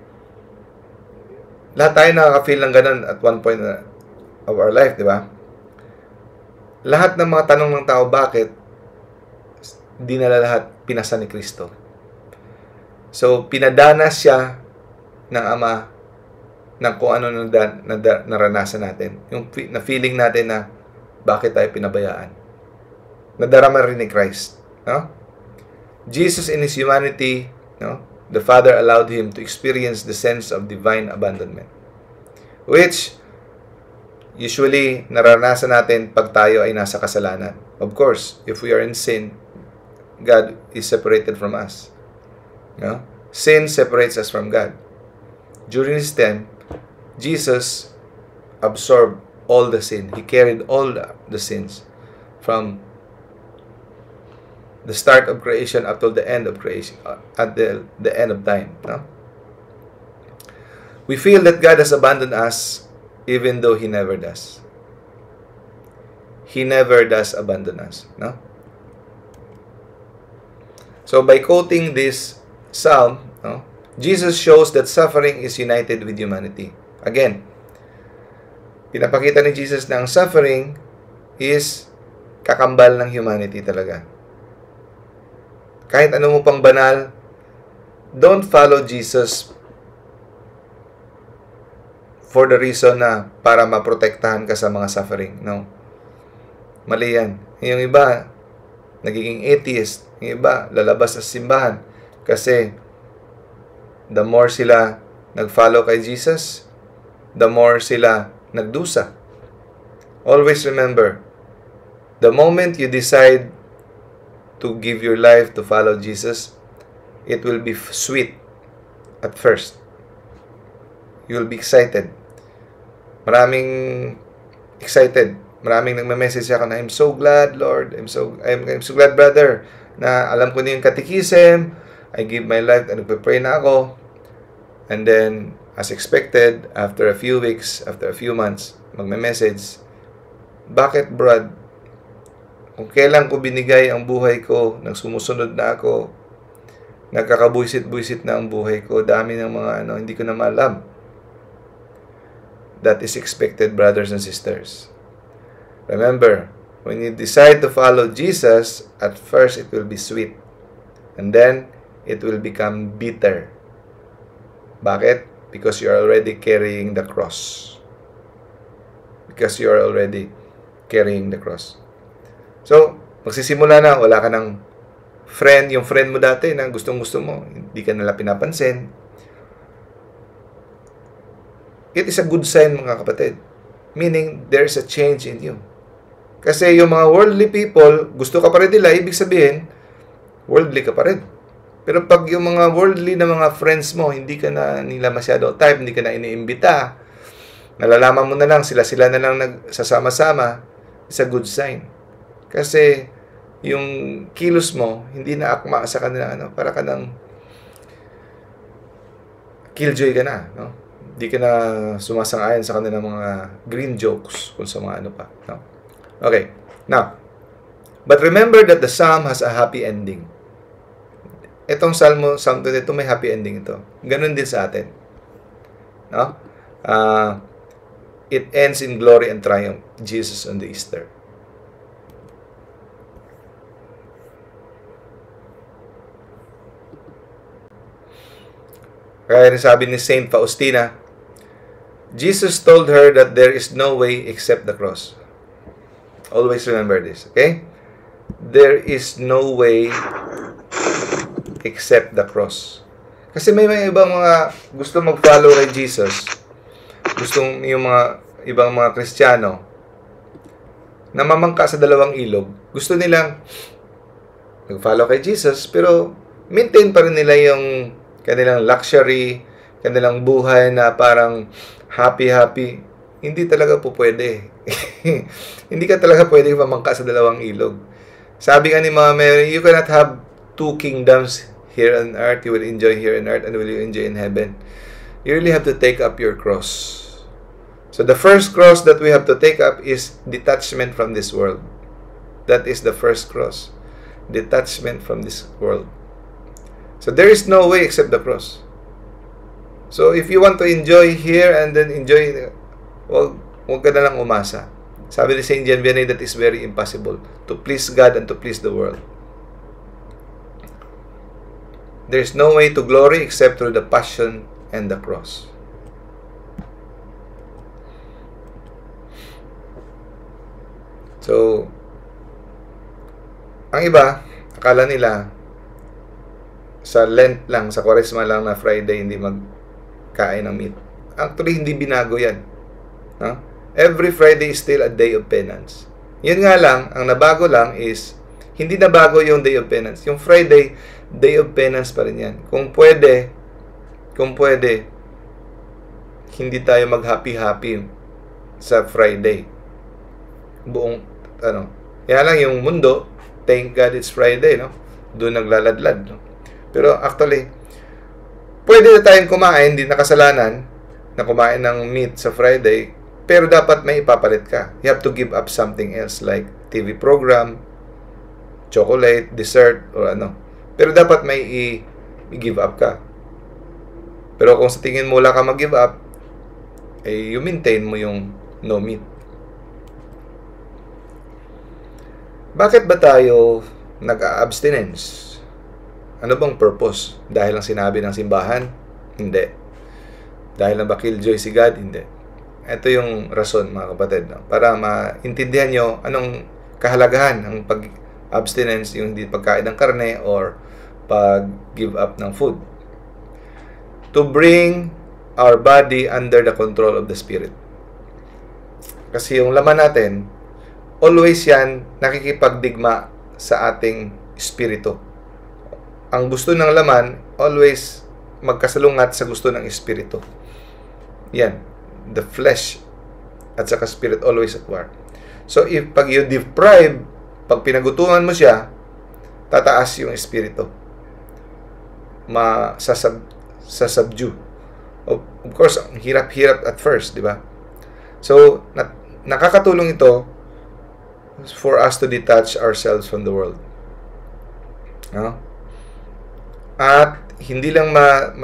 Lahat tayo nakaka-feel ng ganun at one point of our life, di ba? Lahat ng mga tanong ng tao, bakit? Di nila lahat pinasa ni Kristo. So, pinadanas siya ng Ama ng kung ano naranasan natin. Yung na feeling natin na bakit tayo pinabayaan. Nadarama rin ni Christ. No? Jesus in His humanity, no? The Father allowed Him to experience the sense of divine abandonment. Which, usually, naranasan natin pag tayo ay nasa kasalanan. Of course, if we are in sin, God is separated from us. No? Sin separates us from God. During His time, Jesus absorbed all the sin. He carried all the sins from the start of creation up till the end of creation, at the end of time. No? We feel that God has abandoned us even though He never does. He never does abandon us. No? So by quoting this psalm, no, Jesus shows that suffering is united with humanity. Again, pinapakita ni Jesus na ang suffering is kakambal ng humanity talaga. Kahit ano mo pang banal, don't follow Jesus for the reason na para maprotektahan ka sa mga suffering. No. Mali yan. Yung iba, nagiging atheist. Yung iba, lalabas sa simbahan. Kasi, the more sila nag-follow kay Jesus, the more sila nagdusa. Always remember, the moment you decide to give your life to follow Jesus, it will be sweet at first. You will be excited. Maraming excited. Maraming nagme-message ako na, I'm so glad, Lord. I'm so glad, brother, na alam ko na yung catechism. I give my life, and nagpe-pray na ako. And then, as expected, after a few weeks, after a few months, magme-message, bakit, Brad? Kung kailan ko binigay ang buhay ko, nang sumusunod na ako, nagkakabuisit-buisit na ang buhay ko, dami ng mga hindi ko na maalam. That is expected, brothers and sisters. Remember, When you decide to follow Jesus, at first it will be sweet. And then, it will become bitter. Bakit? Because you are already carrying the cross. Because you are already carrying the cross. So, magsisimula na, wala ka ng friend, yung friend mo dati na gustong-gusto mo, hindi ka nila pinapansin. It is a good sign, mga kapatid. Meaning, there's a change in you. Kasi yung mga worldly people, gusto ka pa rin nila, ibig sabihin, worldly ka pa rin. Pero pag yung mga worldly na mga friends mo, hindi ka na nila masyado type, hindi ka na iniimbita, nalalaman mo na lang, sila-sila na lang nagsasama-sama, it's a good sign. Kasi yung kilos mo, hindi na akma sa kanila, para ka ng killjoy ka na, no? Hindi ka na sumasang-ayon sa kanilang mga green jokes kung sa mga pa, no? Okay, now, but remember that the psalm has a happy ending. Itong Psalm 22, may happy ending ito. Ganun din sa atin. No? It ends in glory and triumph. Jesus on the Easter. Kaya rin sabi ni Saint Faustina, Jesus told her that there is no way except the cross. Always remember this, okay? There is no way except the cross. Kasi may ibang mga gusto mag-follow kay Jesus. Gustong yung mga ibang mga Kristiyano na mamangka sa dalawang ilog. Gusto nilang mag-follow kay Jesus, pero maintain pa rin nila yung kanilang luxury, kanilang buhay na parang happy-happy. Hindi talaga po pwede. Hindi ka talaga pwede mamangka sa dalawang ilog. Sabi nga ni Mama Mary, you cannot have two kingdoms here on earth. You will enjoy here on earth and will you enjoy in heaven. You really have to take up your cross. So the first cross that we have to take up is detachment from this world. That is the first cross. Detachment from this world. So there is no way except the cross. So if you want to enjoy here and then enjoy, huwag ka na lang umasa. Sabi ni Saint Jean Vianney, that is very impossible to please God and to please the world. There is no way to glory except through the passion and the cross. So, ang iba, akala nila, sa Lent lang, sa Quaresma lang na Friday, hindi magkain ng meat. Actually, hindi binago yan. No? Every Friday is still a day of penance. Yun nga lang, ang nabago lang is, hindi nabago yung day of penance. Yung Friday, day of penance pa rin yan. Kung pwede, hindi tayo mag-happy-happy sa Friday. Kaya lang yung mundo, thank God it's Friday, no? Doon naglaladlad, no? Pero actually, pwede na tayong kumain, hindi na kasalanan na kumain ng meat sa Friday, pero dapat may ipapalit ka. You have to give up something else like TV program, chocolate, dessert, or ano. Pero dapat may i-give up ka. Pero kung sa tingin mo wala ka mag-give up, you maintain mo yung no meat. Bakit ba tayo nag-abstinence? Ano bang purpose? Dahil lang sinabi ng simbahan? Hindi. Dahil lang ba killjoy si God? Hindi. Ito yung rason, mga kapatid, no? Para maintindihan nyo anong kahalagahan ng pag-abstinence, yung hindi pagkain ng karne or pag-give up ng food. To bring our body under the control of the Spirit. Kasi yung laman natin, always yan nakikipagdigma sa ating espiritu. Ang gusto ng laman, always magkasalungat sa gusto ng espiritu. Yan. The flesh at saka spirit always at war. So, pag you deprive, pag pinagutungan mo siya, tataas yung espiritu. Sasubdue. Of course, hirap-hirap at first, di ba? So, nakakatulong ito for us to detach ourselves from the world. No? At hindi lang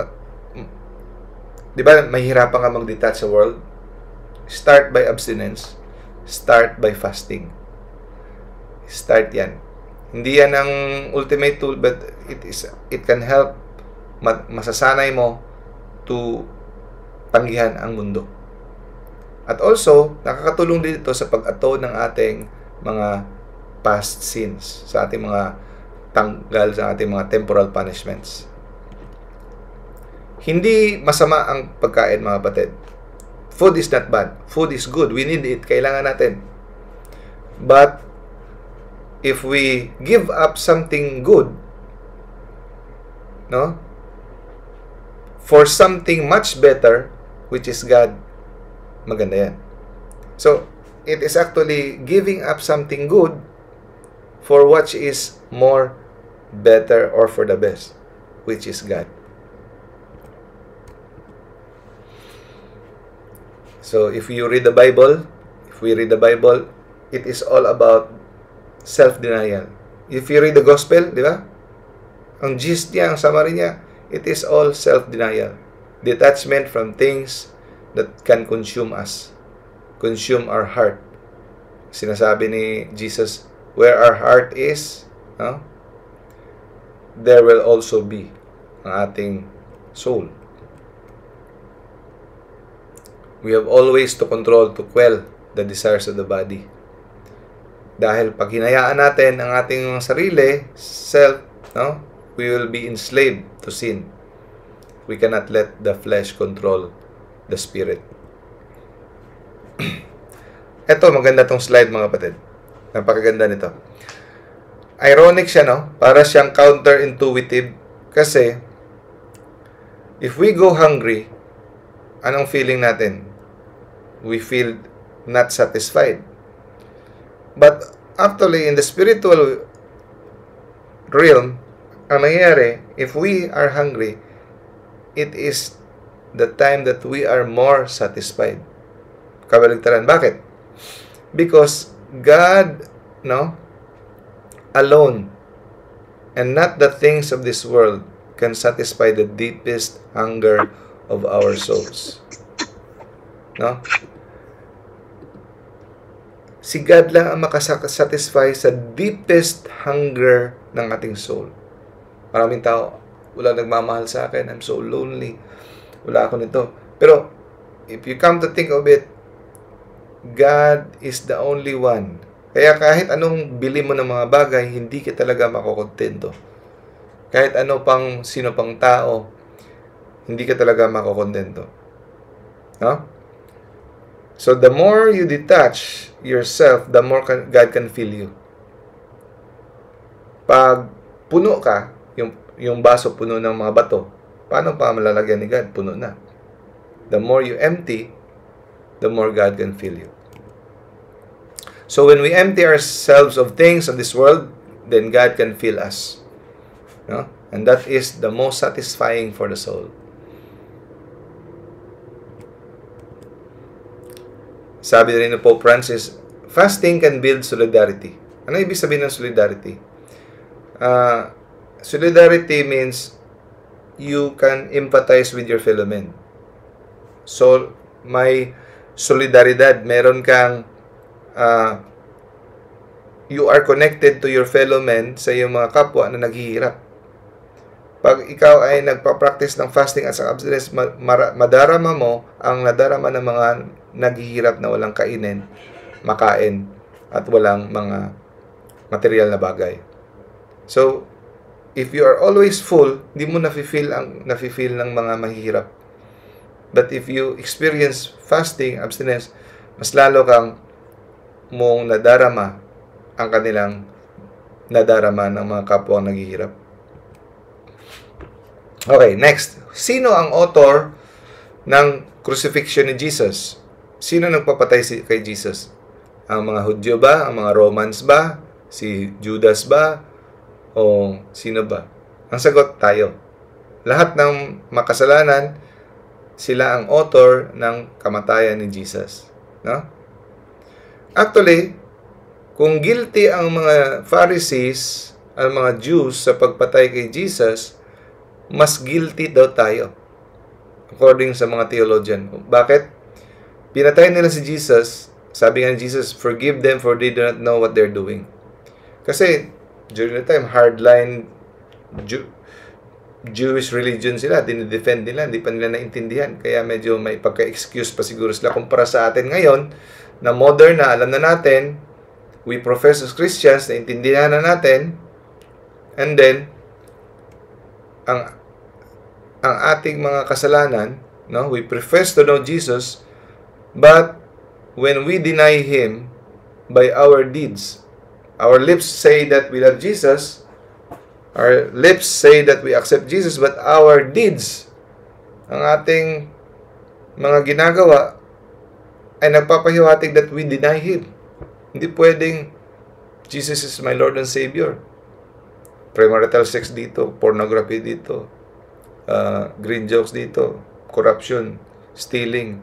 di ba, mahirapan ka mag-detach sa world? Start by abstinence. Start by fasting. Start yan. Hindi yan ang ultimate tool, but it can help masasanay mo to tanggihan ang mundo. At also, nakakatulong din ito sa pag-atone ng ating mga past sins, sa ating mga tanggal sa ating mga temporal punishments. Hindi masama ang pagkain, mga kapatid. Food is not bad. Food is good. We need it. Kailangan natin. But if we give up something good, no, for something much better, which is God, maganda yan. So, it is actually giving up something good for what is more better or for the best, which is God. So, if you read the Bible, it is all about self-denial. If you read the gospel, di ba? Ang gist niya, ang summary niya, it is all self-denial. Detachment from things that can consume us. Consume our heart. Sinasabi ni Jesus, where our heart is, no, there will also be ang ating soul. We have always to control, to quell the desires of the body. Dahil pag hinayaan natin ang ating sarili, self, no, we will be enslaved to sin. We cannot let the flesh control the spirit. Ito, maganda tong slide, mga kapatid. Napakaganda nito. Ironic siya, no? Para siyang counterintuitive. Kasi, if we go hungry, anong feeling natin? We feel not satisfied. But actually, in the spiritual realm, ang nangyayari, if we are hungry, it is the time that we are more satisfied. Kabaligtaran. Bakit? Because God, no, alone, and not the things of this world, can satisfy the deepest hunger of our souls. No? Si God lang ang makasatisfy sa deepest hunger ng ating soul. Maraming tao, wala nagmamahal sa akin, I'm so lonely, wala ako nito. Pero, if you come to think of it, God is the only one. Kaya kahit anong bili mo ng mga bagay, hindi ka talaga makokontento. Kahit ano pang, sino pang tao, hindi ka talaga makokontento. No? So, the more you detach yourself, the more God can fill you. Pag puno ka, yung baso puno ng mga bato, paano pa malalagyan ni God? Puno na. The more you empty, the more God can fill you. So, when we empty ourselves of things of this world, then God can fill us. No? And that is the most satisfying for the soul. Sabi rin ni Pope Francis, fasting can build solidarity. Ano ibig sabihin ng solidarity? Solidarity means you can empathize with your fellow men. So, may solidaridad. Meron kang you are connected to your fellow men sa iyong mga kapwa na naghihirap. Pag ikaw ay nagpa-practice ng fasting at sa abstinence, madarama mo ang nadarama ng mga naghihirap na walang kainin, makain, at walang mga material na bagay. So, if you are always full, di mo nafe-feel ng mga mahihirap. But if you experience fasting, abstinence, mas lalo kang mong nadarama ang kanilang nadarama ng mga kapwa naghihirap. Okay, next. Sino ang author ng crucifixion ni Jesus? Sino nagpapatay kay Jesus? Ang mga Hudyo ba? Ang mga Romans ba? Si Judas ba? O sino ba? Ang sagot, tayo. Lahat ng makasalanan, sila ang author ng kamatayan ni Jesus. No? Actually, kung guilty ang mga Pharisees, ang mga Jews sa pagpatay kay Jesus, mas guilty daw tayo. According sa mga theologian. Bakit? Pinatay nila si Jesus. Sabi nga ni Jesus, forgive them for they do not know what they're doing. Kasi, during the time, hardline Jewish religion sila, dinidefend nila, hindi pa nila naintindihan. Kaya medyo may pagka-excuse pa siguro sila kumpara sa atin ngayon, na modern na, alam na natin, we profess as Christians, naintindihan na natin, and then, ang ating mga kasalanan, no, we profess to know Jesus, but when we deny Him by our deeds, our lips say that we love Jesus, our lips say that we accept Jesus, but our deeds, ang ating mga ginagawa, ay nagpapahiwatig that we deny Him. Hindi pwedeng, Jesus is my Lord and Savior. Premarital sex dito, pornography dito, green jokes dito, corruption, stealing.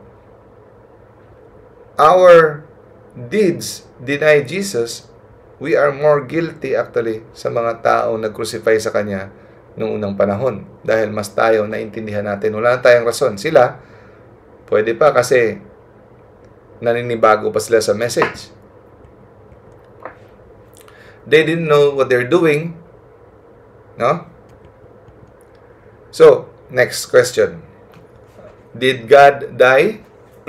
Our deeds deny Jesus, we are more guilty actually sa mga taong nag-crucify sa Kanya noong unang panahon. Dahil mas tayo naintindihan natin. Wala na tayong rason. Sila, pwede pa kasi naninibago pa sila sa message. They didn't know what they're doing. No? So, next question. Did God die?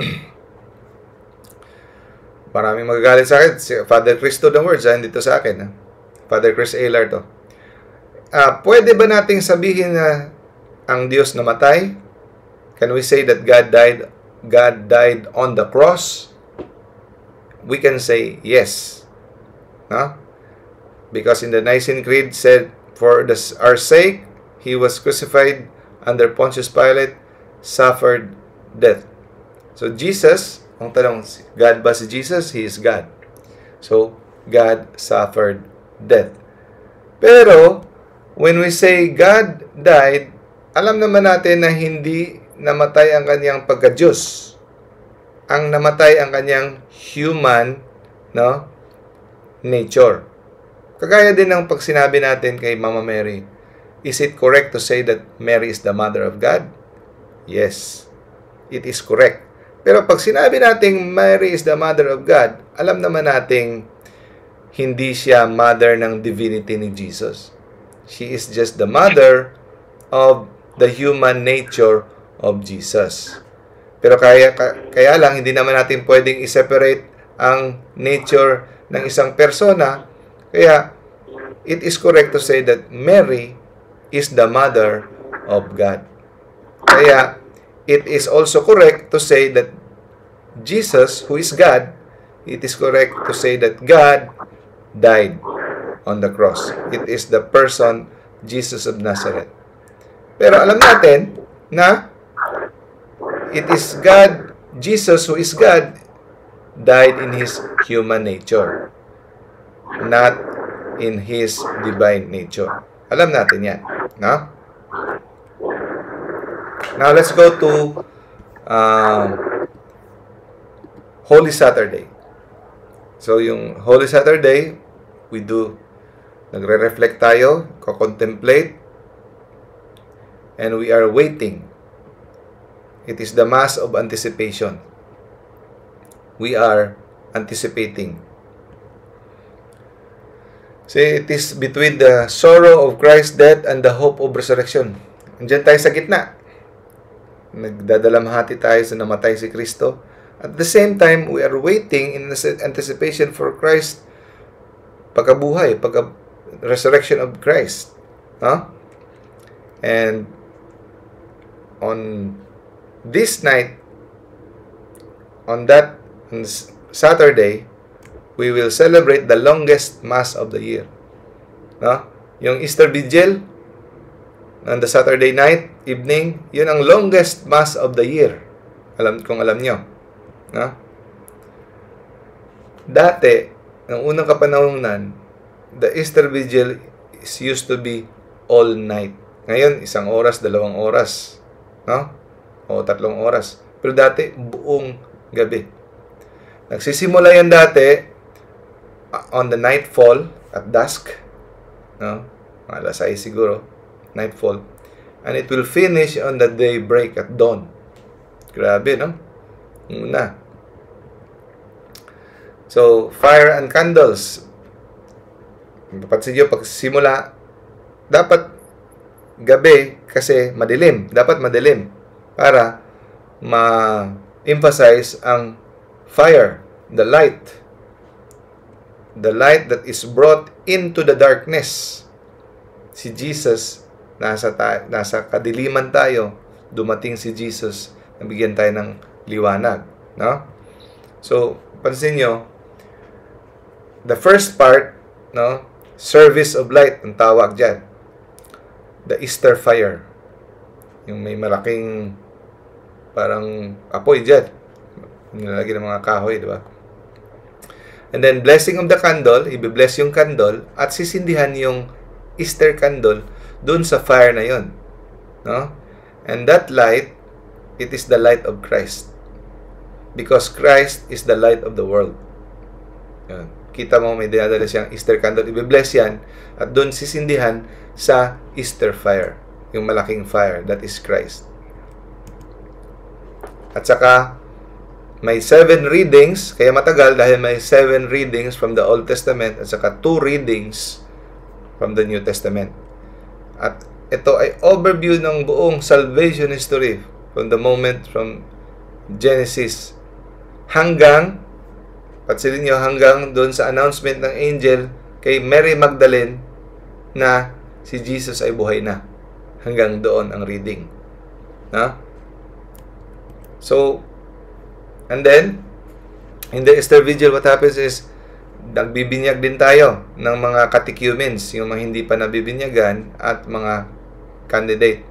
Maraming magagalit sa akin. Si Father Chris to the words, dito sa akin. Father Chris Aylar to. Pwede ba nating sabihin na ang Diyos namatay? Can we say that God died on the cross? We can say yes. No? Because in the Nicene Creed said, for our sake, He was crucified under Pontius Pilate, suffered death. So Jesus, ang tanong, God ba si Jesus? He is God. So, God suffered death. Pero, when we say God died, alam naman natin na hindi namatay ang kanyang pagka-Diyos. Ang namatay ang kanyang human, no, nature. Kagaya din ng pag sinabi natin kay Mama Mary, is it correct to say that Mary is the mother of God? Yes, it is correct. Pero pag sinabi nating Mary is the mother of God, alam naman nating hindi siya mother ng divinity ni Jesus. She is just the mother of the human nature of Jesus. Pero kaya lang, hindi naman natin pwedeng i-separate ang nature ng isang persona. Kaya, it is correct to say that Mary is the mother of God. Kaya, it is also correct to say that Jesus, who is God, it is correct to say that God died on the cross. It is the person, Jesus of Nazareth. Pero alam natin na it is God, Jesus who is God, died in His human nature, not in His divine nature. Alam natin yan. No? Now, let's go to Holy Saturday. So, yung Holy Saturday, we do, nagre-reflect tayo, ko-contemplate, and we are waiting. It is the Mass of anticipation. We are anticipating. See, it is between the sorrow of Christ's death and the hope of resurrection. Andiyan tayo sa gitna. Nagdadalamhati tayo sa namatay si Kristo. At the same time, we are waiting in anticipation for Christ pagkabuhay, pagka-resurrection of Christ. Huh? And on this night, on Saturday, we will celebrate the longest Mass of the year. No? Yung Easter Vigil, on the Saturday night, evening, yun ang longest Mass of the year. Kung alam nyo. No? Dati, ng unang kapanahunan, the Easter Vigil is used to be all night. Ngayon, 1 oras, 2 oras. No? O 3 oras. Pero dati, buong gabi. Nagsisimula yan dati on the nightfall at dusk. No? Alas 6 siguro. Nightfall. And it will finish on the daybreak at dawn. Grabe, no? Una. So, fire and candles. Mapapansin nyo, pag simula, dapat gabi kasi madilim. Dapat madilim para ma-emphasize ang fire, the light. The light that is brought into the darkness. Si Jesus, nasa kadiliman tayo, dumating si Jesus, nabigyan tayo ng liwanag. No? So, pansin nyo, the first part, no, service of light, ang tawag dyan. The Easter fire. Yung may malaking parang apoy dyan. Nilalagay ng mga kahoy, di ba? And then, blessing of the candle, i-bless yung candle, at sisindihan yung Easter candle dun sa fire na yon. No? And that light, it is the light of Christ. Because Christ is the light of the world. Yan. Kita mo, may dinadala siyang Easter candle. I-bless yan, at dun sisindihan sa Easter fire. Yung malaking fire, that is Christ. At saka, may 7 readings, kaya matagal dahil may 7 readings from the Old Testament at saka 2 readings from the New Testament. At ito ay overview ng buong salvation history from the moment from Genesis hanggang, pansinin nyo, hanggang doon sa announcement ng angel kay Mary Magdalene na si Jesus ay buhay na. Hanggang doon ang reading. Na? So, and then, in the Easter Vigil, what happens is, nagbibinyag din tayo ng mga catechumens, yung mga hindi pa nabibinyagan, at mga candidate.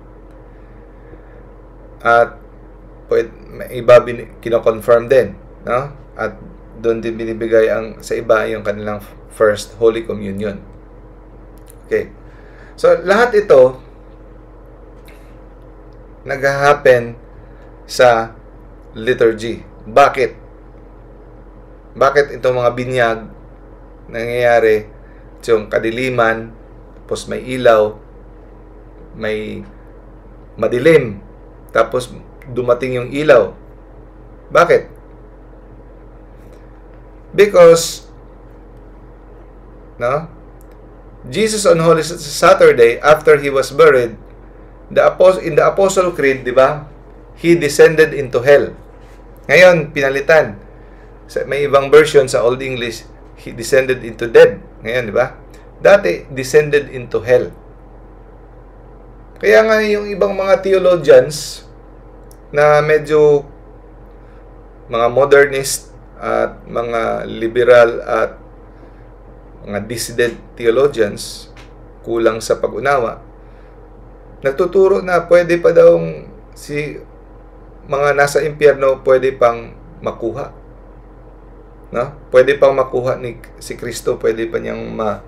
At, iba kino-confirm din. No? At, doon din binibigay sa iba yung kanilang first Holy Communion. Okay. So, lahat ito, nag-happen sa liturgy. Bakit? Bakit itong mga binyag nangyayari? Yung kadiliman, tapos may ilaw, may madilim, tapos dumating yung ilaw. Bakit? Because, no? Jesus on Holy Saturday, after he was buried, in the Apostle Creed, di ba? He descended into hell. Ngayon, pinalitan. May ibang version sa Old English, he descended into dead. Ngayon, di ba? Dati, descended into hell. Kaya nga yung ibang mga theologians na medyo mga modernist at mga liberal at mga dissident theologians, kulang sa pag-unawa, nagtuturo na pwede pa daw mga nasa impyerno pwede pang makuha. No? Pwede pang makuha si Kristo, pwede pa niyang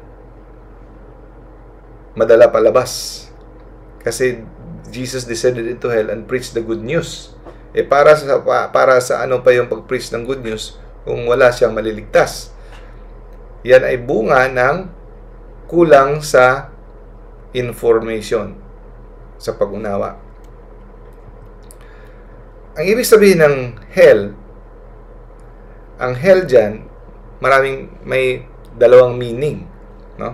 madala palabas. Kasi Jesus descended into hell and preached the good news. Para sa ano pa yung pag-preach ng good news kung wala siyang maliligtas? Yan ay bunga ng kulang sa information, sa pag-unawa. Ang ibig sabihin ng hell, ang hell dyan, may dalawang meaning. No?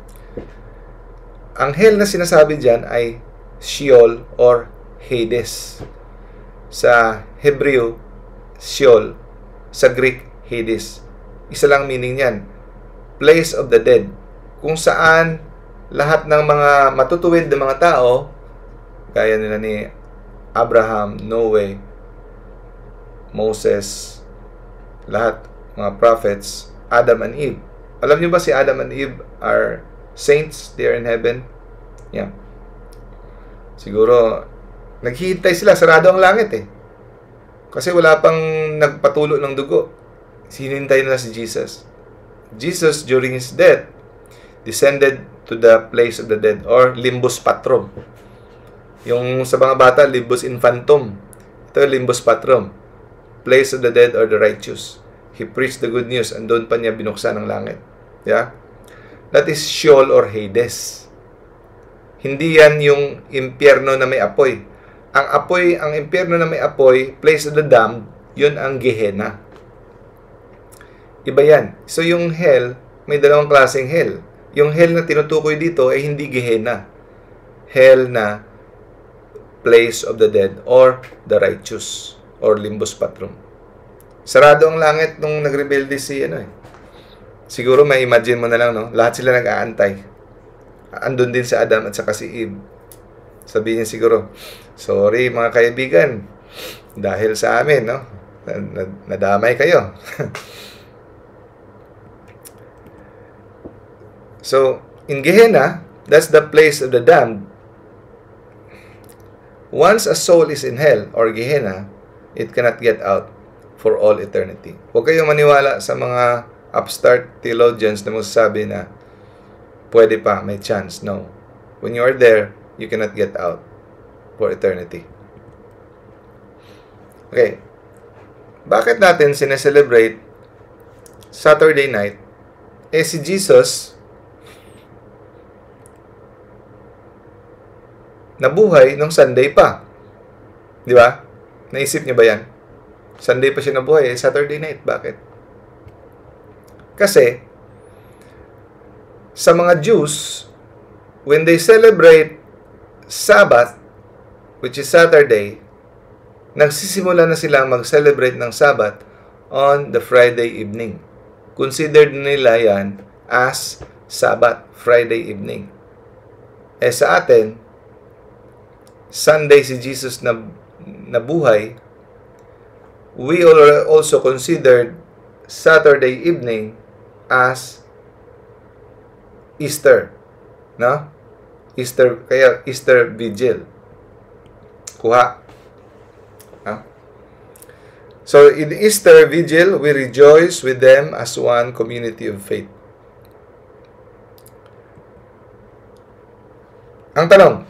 Ang hell na sinasabi dyan ay Sheol or Hades. Sa Hebreo, Sheol. Sa Greek, Hades. Isa lang meaning yan. Place of the dead. Kung saan lahat ng mga matutuwid ng mga tao, gaya nila ni Abraham, Noe, Moses, lahat, mga prophets, Adam and Eve. Alam niyo ba si Adam and Eve are saints there in heaven? Yeah. Siguro, naghihintay sila, sarado ang langit eh. Kasi wala pang nagpatulo ng dugo. Hinintay nila si Jesus. Jesus, during his death, descended to the place of the dead or limbus patrum. Yung sa mga bata, limbus infantum. Ito limbus patrum. Place of the dead or the righteous. He preached the good news and doon pa niya binuksan ang langit. Yeah? That is Sheol or Hades. Hindi yan yung impyerno na may apoy. Ang impyerno na may apoy, place of the damned, yun ang Gehenna. Iba yan. So yung hell, may dalawang klaseng hell. Yung hell na tinutukoy dito ay hindi Gehenna. Hell na place of the dead or the righteous or limbus patrum. Sarado ang langit nung nagrebelde si Siguro may imagine mo na lang, no? Lahat sila nag-aantay. Andun din si Adam at saka si Eve. Sabihin siguro, sorry mga kaibigan, dahil sa amin, no? Nadamay kayo. So, in Gehenna, that's the place of the damned. Once a soul is in hell or Gehenna, it cannot get out for all eternity. Huwag kayong maniwala sa mga upstart theologians na magsasabi na pwede pa, may chance. No. When you are there, you cannot get out for eternity. Okay. Bakit natin sineselebrate Saturday night? Si Jesus nabuhay nung Sunday pa. Di ba? Naisip niyo ba yan? Sunday pa siya nabuhay, Saturday night. Bakit? Kasi, sa mga Jews, when they celebrate Sabbath, which is Saturday, nagsisimula na silang mag-celebrate ng Sabbath on the Friday evening. Considered nila yan as Sabbath, Friday evening. Sa atin, Sunday si Jesus na nabuhay, we also considered Saturday evening as Easter. No? Easter, kaya Easter Vigil. Kuha. No? So, in Easter Vigil, we rejoice with them as one community of faith. Ang tanong,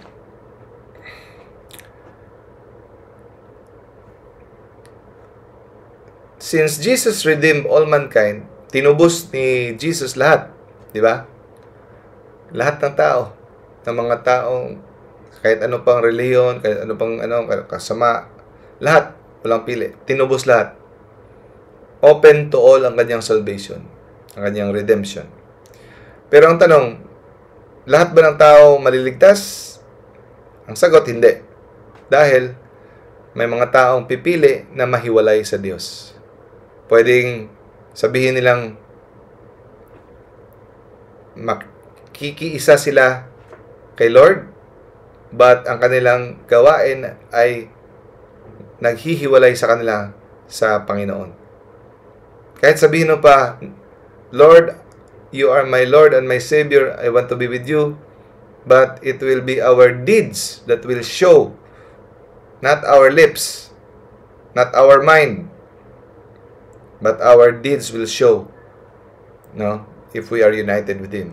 since Jesus redeemed all mankind, tinubos ni Jesus lahat, di ba? Lahat ng tao, ng mga taong kahit ano pang reliyon, kahit ano pang kasama, lahat, walang pili, tinubos lahat. Open to all ang kanyang salvation, ang kanyang redemption. Pero ang tanong, lahat ba ng tao maliligtas? Ang sagot, hindi. Dahil may mga taong pipili na mahiwalay sa Diyos. Pwedeng sabihin nilang makikiisa sila kay Lord, but ang kanilang gawain ay naghihiwalay sa kanila sa Panginoon. Kahit sabihin mo pa, Lord, you are my Lord and my Savior, I want to be with you, but it will be our deeds that will show, not our lips, not our mind, but our deeds will show, no, if we are united with Him.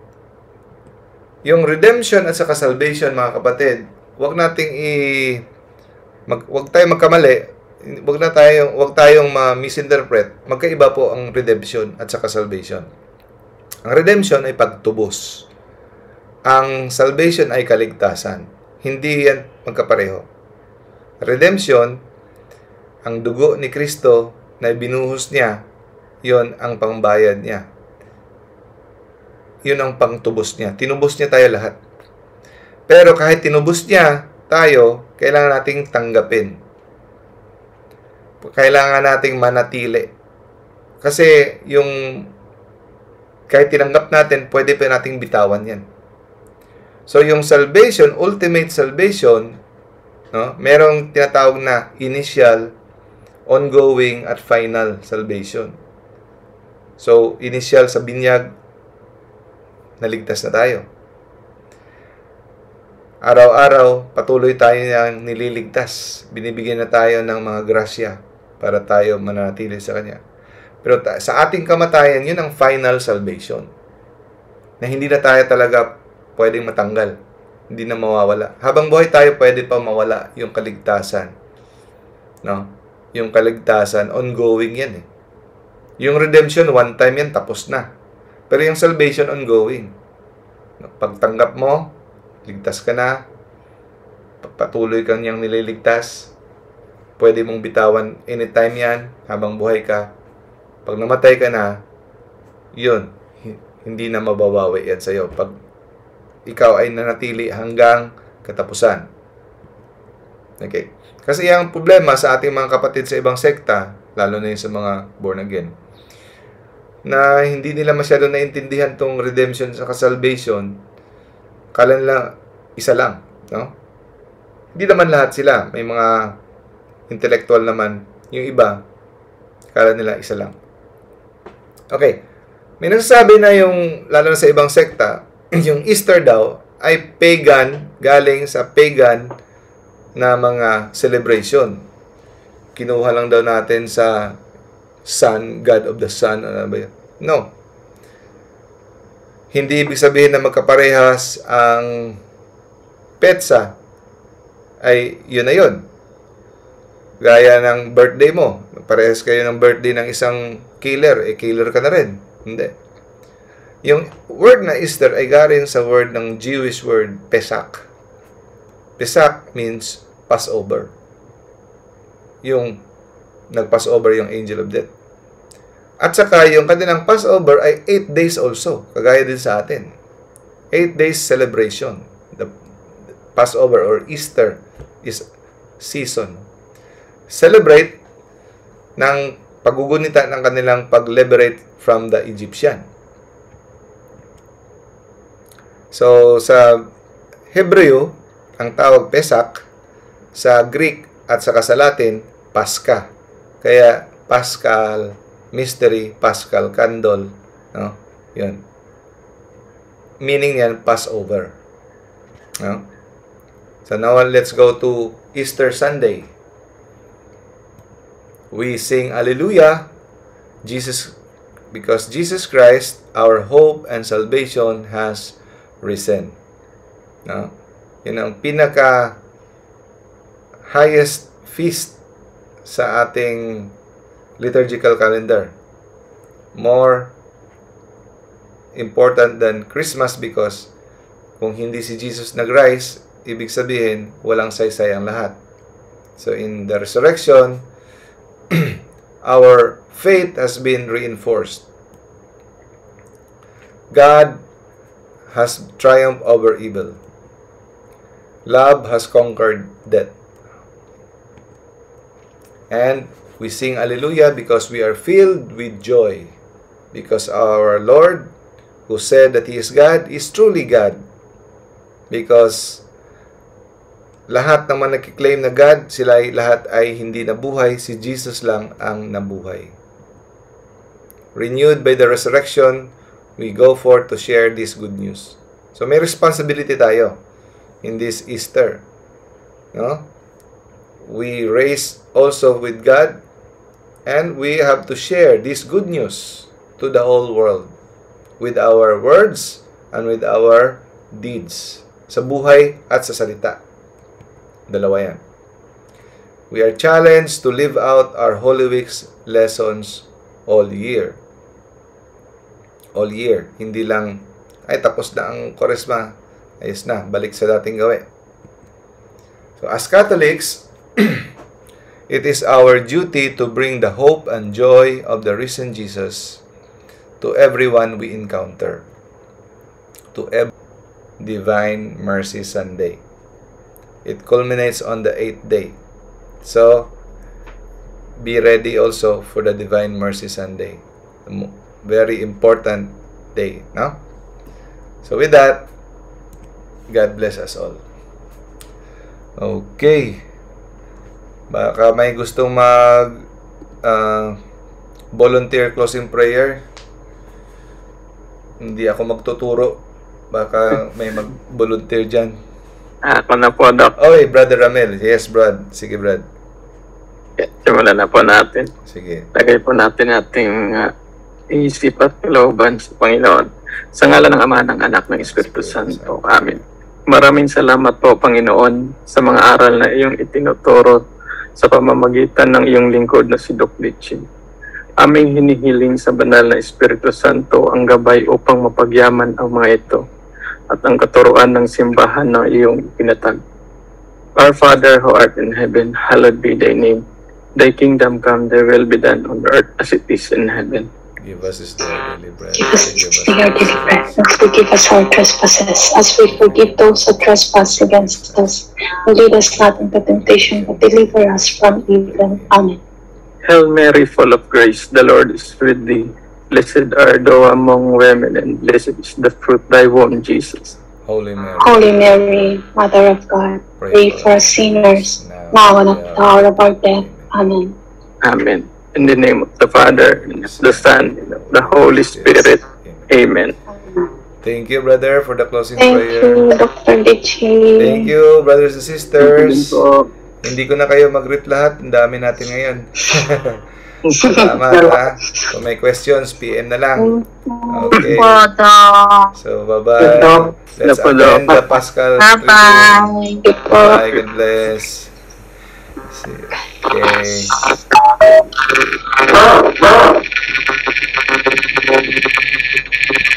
Yung redemption at saka salvation, mga kapatid, wag tayong magkamali, wag tayong ma-misinterpret. Magkaiba po ang redemption at saka salvation. Ang redemption ay pagtubos. Ang salvation ay kaligtasan. Hindi yan magkapareho. Redemption, ang dugo ni Kristo na binuhos niya, yon ang pangbayad niya. Yun ang pangtubos niya. Tinubos niya tayo lahat. Pero kahit tinubos niya tayo, kailangan nating tanggapin. Kailangan nating manatili. Kasi yung kahit tinanggap natin, pwede pa nating bitawan yan. So yung salvation, ultimate salvation, no, merong tinatawag na initial, ongoing, at final salvation. So, initial sa binyag, naligtas na tayo. Araw-araw, patuloy tayo niyang nililigtas. Binibigyan na tayo ng mga grasya para tayo manatili sa Kanya. Pero sa ating kamatayan, yun ang final salvation. Na hindi na tayo talaga pwedeng matanggal. Hindi na mawawala. Habang buhay tayo, pwede pa mawala yung kaligtasan. No? Yung kaligtasan, ongoing yan eh. Yung redemption, one time yan, tapos na. Pero yung salvation, ongoing. Pagtanggap mo, ligtas ka na, patuloy kang niyang nililigtas, pwede mong bitawan anytime yan, habang buhay ka. Pag namatay ka na, yun, hindi na mababawi yan sa'yo pag ikaw ay nanatili hanggang katapusan. Okay? Kasi ang problema sa ating mga kapatid sa ibang sekta, lalo na yung sa mga born again, na hindi nila masyado naintindihan tong redemption sa salvation, kala nila isa lang, no? Hindi naman lahat sila. May mga intellectual naman. Yung iba, kala nila isa lang. Okay. May nagsasabi na yung, lalo na sa ibang sekta, yung Easter daw ay pagan, galing sa pagan na mga celebration. Kinuha lang daw natin sa sun, God of the sun. Ano ba yun? No. Hindi ibig sabihin na magkaparehas ang petsa ay yun na yun. Gaya ng birthday mo. Parehas kayo ng birthday ng isang killer. Killer ka na rin. Hindi. Yung word na Easter ay galing sa word ng Jewish word Pesach. Pesach means Passover. Yung nag-Passover yung angel of death. At saka yung kanilang Passover ay 8 days also. Kagaya din sa atin. 8 days celebration. The Passover or Easter is season. Celebrate ng paggugunita ng kanilang pag-liberate from the Egyptian. So, sa Hebreo, ang tawag Pesach, sa Greek at saka sa Latin, Pascha. Kaya, Paschal, Mystery, Paschal, Candle, no? Yun. Meaning yan, Passover. No? So, now let's go to Easter Sunday. We sing Alleluia, because Jesus Christ, our hope and salvation, has risen. No? Yun ang pinaka highest feast sa ating liturgical calendar. More important than Christmas because kung hindi si Jesus nag-rise, ibig sabihin, walang saysay ang lahat. So in the resurrection, our faith has been reinforced. God has triumphed over evil. Love has conquered death. And we sing Alleluia because we are filled with joy. Because our Lord, who said that He is God, is truly God. Because lahat naman nagkiklaim na God, sila lahat ay hindi nabuhay. Si Jesus lang ang nabuhay. Renewed by the resurrection, we go forth to share this good news. So may responsibility tayo in this Easter. No? We raise also with God, and we have to share this good news to the whole world with our words and with our deeds. Sa buhay at sa salita. Dalawa yan. We are challenged to live out our Holy Week's lessons all year. All year. Hindi lang, ay tapos na ang Kwaresma. Ayos na, balik sa dating gawin. So as Catholics, it is our duty to bring the hope and joy of the risen Jesus to everyone we encounter. To every Divine Mercy Sunday. It culminates on the 8th day. So, be ready also for the Divine Mercy Sunday. Very important day, no? So with that, God bless us all. Okay. Baka may gustong mag volunteer closing prayer. Hindi ako magtuturo. Baka may mag-volunteer dyan. Ako na po, Doc. Oy, Brother Ramel. Yes, Brad. Sige, Brad. Simulan na po natin. Sige. Lagay po natin ating isip at kalooban sa Panginoon. Sa ngalan ng Ama, ng Anak, ng Espiritu Santo. Amen. Maraming salamat po, Panginoon, sa mga aral na iyong itinuturo sa pamamagitan ng iyong lingkod na si Doc Litchin. Aming hinihiling sa banal na Espiritu Santo ang gabay upang mapagyaman ang mga ito at ang katuruan ng simbahan na iyong pinatag. Our Father who art in heaven, hallowed be thy name. Thy kingdom come, thy will be done on earth as it is in heaven. Give us this day our daily bread. Give us Forgive this day our daily bread, us and forgive us our trespasses, as we forgive those who trespass against us. And lead us not into temptation, but deliver us from evil. Amen. Hail Mary, full of grace, the Lord is with thee. Blessed art thou among women, and blessed is the fruit of thy womb, Jesus. Holy Mary, Holy Mary, Mother of God, pray for us sinners, now and at the hour of our death. Amen. Amen. In the name of the Father, and of the Son, and of the Holy Spirit. Amen. Thank you, brother, for the closing Thank prayer. you, Dr. Dichi. Thank you, brothers and Thank sisters. you po. Hindi ko na kayo mag-greet lahat. Ang dami natin ngayon. Salamat, ha. Kung may questions, PM na lang. Okay. So, bye-bye. Let's attend the Paschal Triduum. Thank you po. Bye. God bless. Okay.